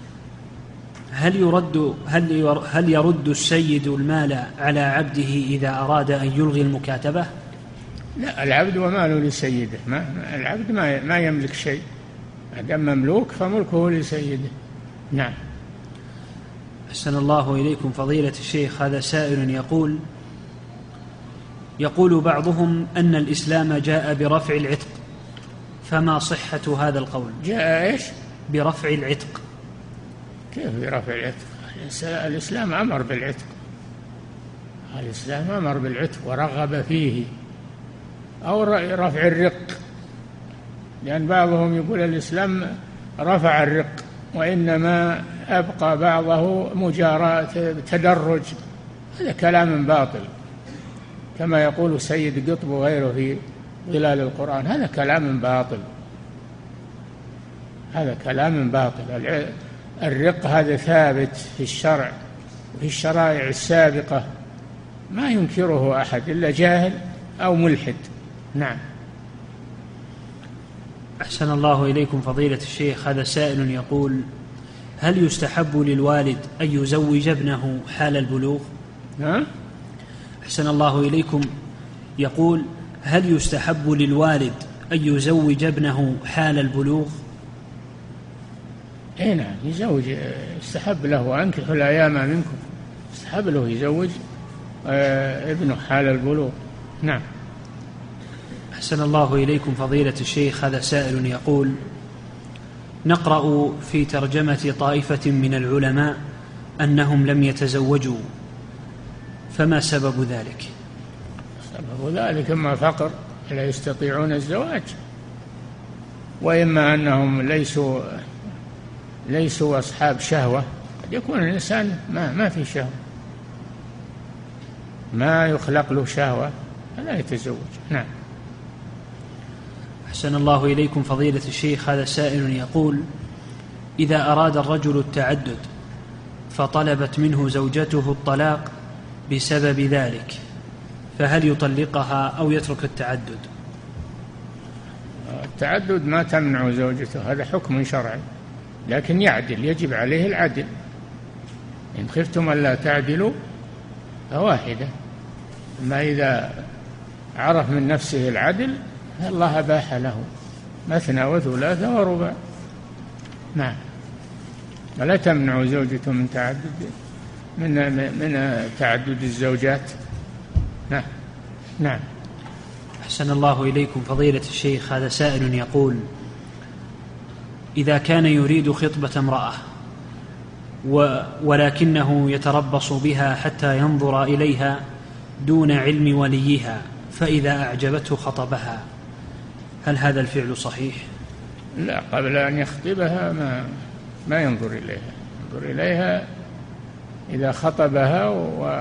B: هل يرد السيد المال على عبده إذا أراد أن يلغي المكاتبة؟
C: لا، العبد وماله لسيده. العبد ما يملك شيء، ما دام مملوك فملكه لسيده. نعم.
B: أحسن الله إليكم فضيلة الشيخ. هذا سائل يقول بعضهم أن الإسلام جاء برفع العتق، فما صحة هذا القول؟
C: جاء إيش؟
B: برفع العتق.
C: كيف برفع العتق؟ الإسلام أمر بالعتق، الإسلام أمر بالعتق ورغب فيه، أو رفع الرق، لأن بعضهم يقول الإسلام رفع الرق وإنما أبقى بعضه مجاراة تدرج. هذا كلام باطل، كما يقول سيد قطب وغيره في ظلال القرآن. هذا كلام باطل، هذا كلام باطل. الرق هذا ثابت في الشرع وفي الشرائع السابقة، ما ينكره أحد إلا جاهل أو ملحد. نعم.
B: أحسن الله إليكم فضيلة الشيخ. هذا سائل يقول: هل يستحب للوالد أن يزوج ابنه حال البلوغ؟ أحسن الله إليكم، يقول: هل يستحب للوالد أن يزوج ابنه حال البلوغ؟
C: إيه نعم، يزوج، يستحب له. أنكحوا الأيام منكم، يستحب له يزوج ابنه حال البلوغ. نعم.
B: أحسن الله إليكم فضيلة الشيخ. هذا سائل يقول: نقرأ في ترجمة طائفة من العلماء أنهم لم يتزوجوا، فما سبب ذلك؟
C: سبب ذلك إما فقر لا يستطيعون الزواج، وإما أنهم ليسوا أصحاب شهوة. قد يكون الإنسان ما في شهوة، ما يخلق له شهوة فلا يتزوج. نعم.
B: أحسن الله إليكم فضيلة الشيخ. هذا سائل يقول: إذا أراد الرجل التعدد فطلبت منه زوجته الطلاق بسبب ذلك، فهل يطلقها أو يترك التعدد؟
C: التعدد ما تمنع زوجته، هذا حكم شرعي، لكن يعدل، يجب عليه العدل. إن خفتم ألا تعدلوا فواحدة. أما إذا عرف من نفسه العدل الله أباح له مثنى وثلاث ورباع. نعم. ولا تمنع زوجته من تعدد الزوجات. نعم. نعم.
B: أحسن الله إليكم فضيلة الشيخ. هذا سائل يقول: إذا كان يريد خطبة امرأة ولكنه يتربص بها حتى ينظر إليها دون علم وليها، فإذا أعجبته خطبها، هل هذا الفعل صحيح؟
C: لا، قبل أن يخطبها ما ينظر إليها، ينظر إليها إذا خطبها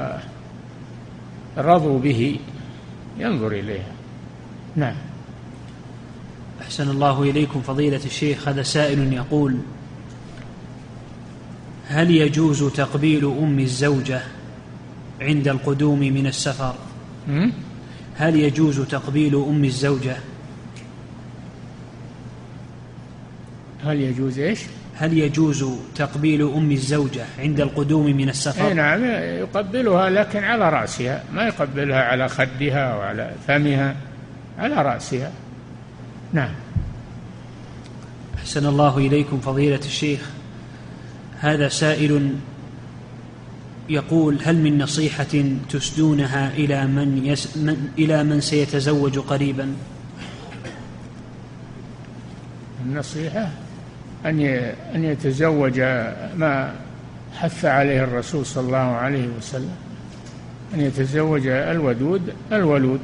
C: ورضوا به ينظر إليها. نعم.
B: أحسن الله إليكم فضيلة الشيخ. هذا سائل يقول: هل يجوز تقبيل أم الزوجة عند القدوم من السفر؟ هل يجوز تقبيل أم الزوجة؟
C: هل يجوز إيش؟
B: هل يجوز تقبيل أم الزوجة عند القدوم من السفر؟
C: نعم، يقبلها لكن على رأسها، ما يقبلها على خدها وعلى فمها، على رأسها. نعم.
B: أحسن الله إليكم فضيلة الشيخ. هذا سائل يقول: هل من نصيحة تسدونها إلى من سيتزوج قريبا؟
C: النصيحة أن يتزوج ما حث عليه الرسول صلى الله عليه وسلم، أن يتزوج الولود،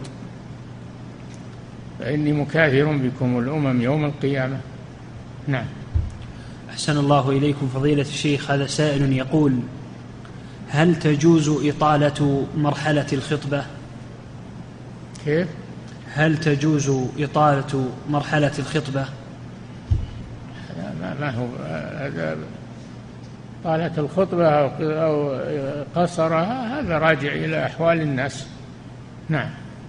C: فإني مكاثر بكم الأمم يوم القيامة. نعم.
B: أحسن الله إليكم فضيلة الشيخ. هذا سائل يقول: هل تجوز إطالة مرحلة الخطبة؟
C: كيف؟
B: هل تجوز إطالة مرحلة الخطبة؟
C: ما هو طالة الخطبة أو قصرها، هذا راجع إلى أحوال الناس. نعم.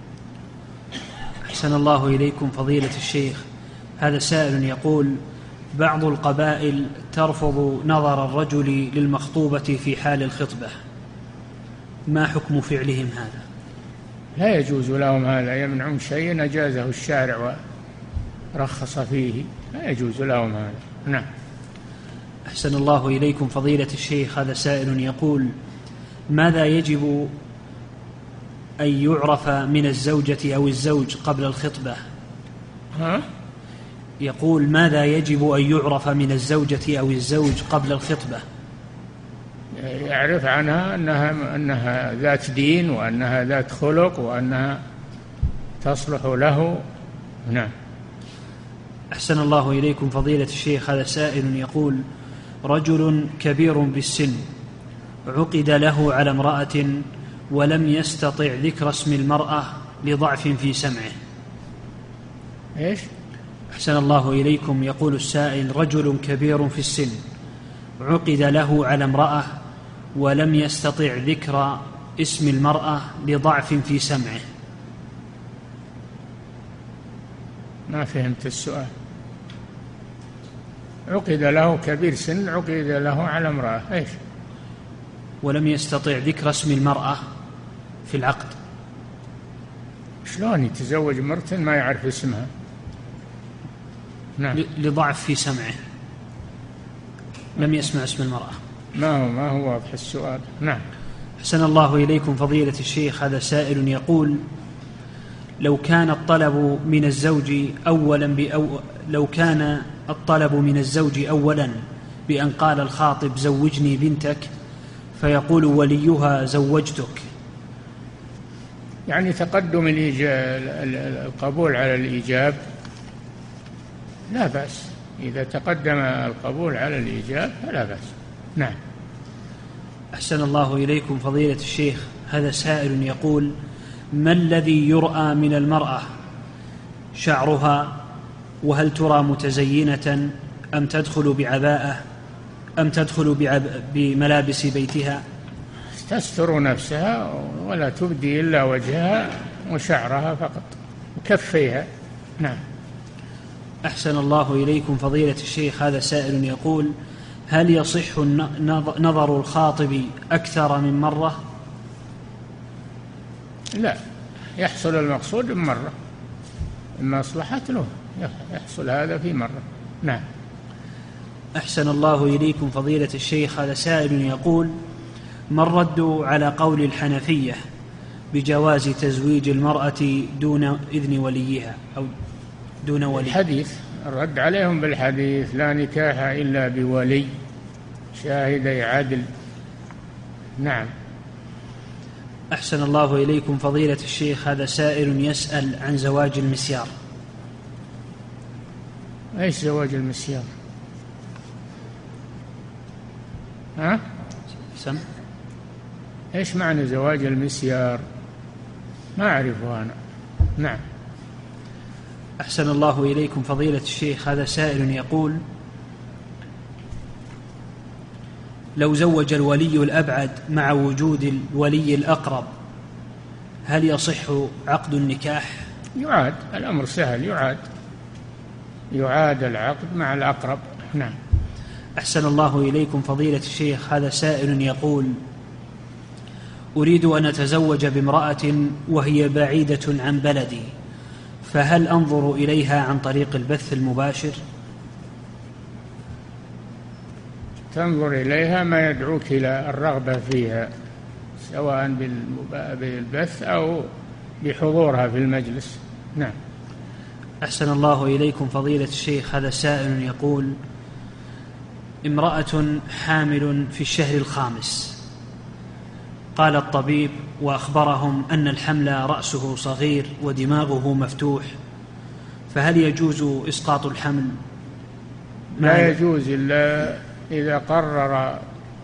B: أحسن الله إليكم فضيلة الشيخ. هذا سائل يقول: بعض القبائل ترفض نظر الرجل للمخطوبة في حال الخطبة، ما حكم فعلهم هذا؟
C: لا يجوز لهم هذا، يمنعون شيء أجازه الشارع ورخص فيه، لا يجوز لهم هذا. نعم.
B: أحسن الله إليكم فضيلة الشيخ. هذا سائل يقول: ماذا يجب أن يعرف من الزوجة أو الزوج قبل الخطبة؟ يقول: ماذا يجب أن يعرف من الزوجة أو الزوج قبل الخطبة؟
C: يعرف عنها أنها ذات دين، وأنها ذات خلق، وأنها تصلح له. نعم.
B: أحسن الله إليكم فضيلة الشيخ. هذا سائل يقول: رجل كبير بالسن عقد له على امرأة ولم يستطع ذكر اسم المرأة لضعف في سمعه.
C: إيش؟
B: أحسن الله إليكم، يقول السائل: رجل كبير في السن عقد له على امرأة ولم يستطع ذكر اسم المرأة لضعف في سمعه.
C: ما فهمت السؤال. عقد له كبير سن، عقد له على امرأة، إيش؟
B: ولم يستطع ذكر اسم المرأة في العقد.
C: شلون يتزوج مرة ما يعرف اسمها؟ نعم.
B: لضعف في سمعه، لم يسمع اسم المرأة.
C: ما هو واضح السؤال. نعم.
B: أحسن الله إليكم فضيلة الشيخ. هذا سائل يقول: لو كان الطلب من الزوج أولا بأن قال الخاطب: زوجني بنتك، فيقول وليها: زوجتك،
C: يعني تقدم القبول على الإيجاب لا بأس. إذا تقدم القبول على الإيجاب فلا بأس. نعم.
B: أحسن الله إليكم فضيلة الشيخ. هذا سائل يقول: ما الذي يرأى من المرأة؟ شعرها؟ وهل ترى متزينة أم تدخل بعباءة أم تدخل بملابس بيتها؟
C: تستر نفسها ولا تبدي إلا وجهها وشعرها فقط وكفيها. نعم.
B: أحسن الله إليكم فضيلة الشيخ. هذا سائل يقول: هل يصح نظر الخاطب أكثر من مرة؟
C: لا، يحصل المقصود مرة، إما أصلحت له يحصل هذا في مرة. نعم.
B: أحسن الله إليكم فضيلة الشيخ. هذا سائل يقول: ما الرد على قول الحنفية بجواز تزويج المرأة دون إذن وليها أو دون ولي؟
C: الحديث، الرد عليهم بالحديث: لا نكاح إلا بولي شاهدي عدل. نعم.
B: أحسن الله إليكم فضيلة الشيخ. هذا سائل يسأل عن زواج المسيار.
C: ايش زواج المسيار؟
B: سم؟
C: ايش معنى زواج المسيار؟ ما أعرفه أنا. نعم.
B: أحسن الله إليكم فضيلة الشيخ. هذا سائل يقول: لو زوج الولي الأبعد مع وجود الولي الأقرب هل يصح عقد النكاح؟
C: يعاد، الأمر سهل، يعاد العقد مع الأقرب. نعم.
B: أحسن الله إليكم فضيلة الشيخ. هذا سائل يقول: أريد أن أتزوج بامرأة وهي بعيدة عن بلدي، فهل أنظر إليها عن طريق البث المباشر؟
C: تنظر إليها ما يدعوك إلى الرغبة فيها، سواء بالبث أو بحضورها في المجلس. نعم.
B: أحسن الله إليكم فضيلة الشيخ. هذا سائل يقول: امرأة حامل في الشهر الخامس، قال الطبيب وأخبرهم أن الحمل رأسه صغير ودماغه مفتوح، فهل يجوز إسقاط الحمل؟
C: لا يجوز إلا إذا قرر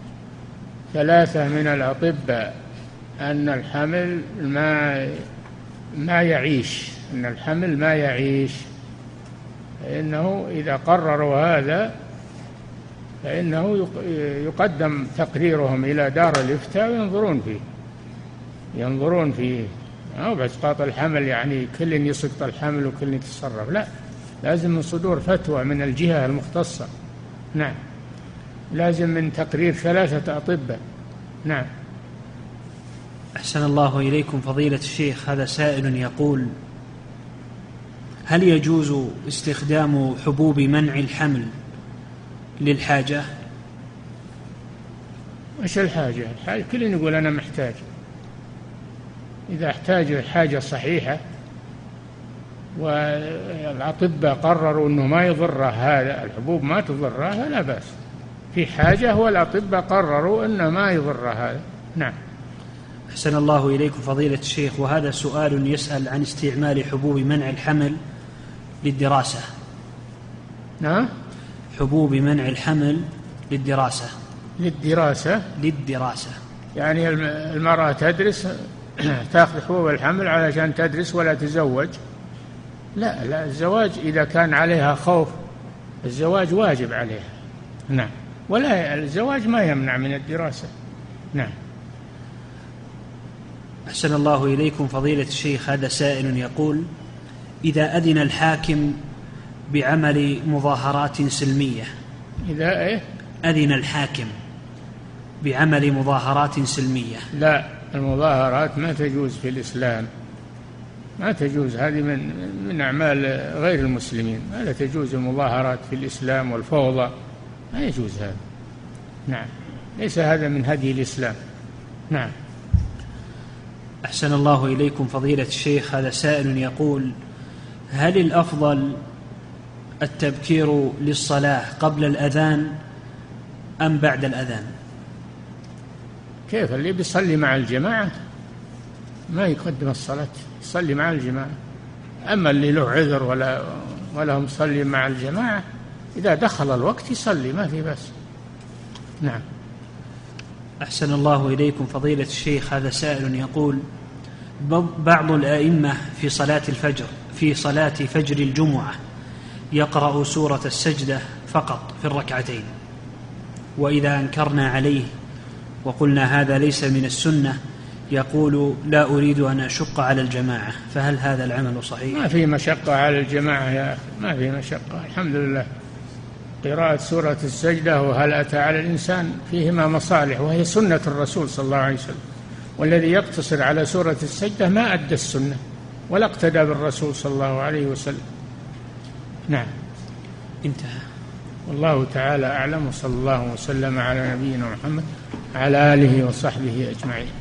C: 3 من الأطباء أن الحمل ما يعيش، أن الحمل ما يعيش، فإنه إذا قرروا هذا فإنه يقدم تقريرهم إلى دار الإفتاء ينظرون فيه. أو بإسقاط الحمل يعني كل يسقط الحمل وكل يتصرف، لا، لازم من صدور فتوى من الجهة المختصة. نعم. لازم من تقرير 3 أطباء. نعم.
B: أحسن الله إليكم فضيلة الشيخ. هذا سائل يقول: هل يجوز استخدام حبوب منع الحمل للحاجة؟
C: إيش الحاجة؟ كل يقول أنا محتاج. إذا احتاج حاجة صحيحة والأطباء قرروا أنه ما يضره هذا، الحبوب ما تضره، لا بأس. في حاجة والأطباء قرروا أنه ما يضره هذا. نعم.
B: أحسن الله إليكم فضيلة الشيخ. وهذا سؤال يسأل عن استعمال حبوب منع الحمل للدراسة.
C: نعم.
B: حبوب منع الحمل للدراسة. للدراسة
C: يعني المرأة تدرس تأخذ حبوب الحمل علشان تدرس ولا تزوج؟ لا، الزواج إذا كان عليها خوف الزواج واجب عليها. نعم. ولا الزواج ما يمنع من الدراسة. نعم.
B: أحسن الله إليكم فضيلة الشيخ. هذا سائل يقول: إذا أذن الحاكم بعمل مظاهرات سلمية،
C: إذا إيه؟
B: أذن الحاكم بعمل مظاهرات سلمية.
C: لا، المظاهرات ما تجوز في الإسلام، ما تجوز. هذه من أعمال غير المسلمين. لا تجوز المظاهرات في الإسلام والفوضى، ما يجوز هذا. نعم، ليس هذا من هدي الإسلام. نعم.
B: أحسن الله إليكم فضيلة الشيخ. هذا سائل يقول: هل الأفضل التبكير للصلاة قبل الأذان أم بعد الأذان؟
C: كيف؟ اللي بيصلي مع الجماعة ما يقدم الصلاة، يصلي مع الجماعة. أما اللي له عذر ولا هم يصلي مع الجماعة، إذا دخل الوقت يصلي، ما في بس. نعم.
B: أحسن الله إليكم فضيلة الشيخ. هذا سائل يقول: بعض الأئمة في صلاة فجر الجمعة يقرأ سورة السجدة فقط في الركعتين، وإذا أنكرنا عليه وقلنا هذا ليس من السنة يقول: لا أريد أن أشق على الجماعة، فهل هذا العمل صحيح؟
C: ما في مشقة على الجماعة يا أخي، ما في مشقة، الحمد لله. قراءة سورة السجدة وهل أتى على الإنسان فيهما مصالح، وهي سنة الرسول صلى الله عليه وسلم، والذي يقتصر على سورة السجدة ما أدى السنة ولا اقتدى بالرسول صلى الله عليه وسلم. نعم.
B: انتهى.
C: والله تعالى أعلم، وصلى الله وسلم على نبينا محمد على آله وصحبه أجمعين.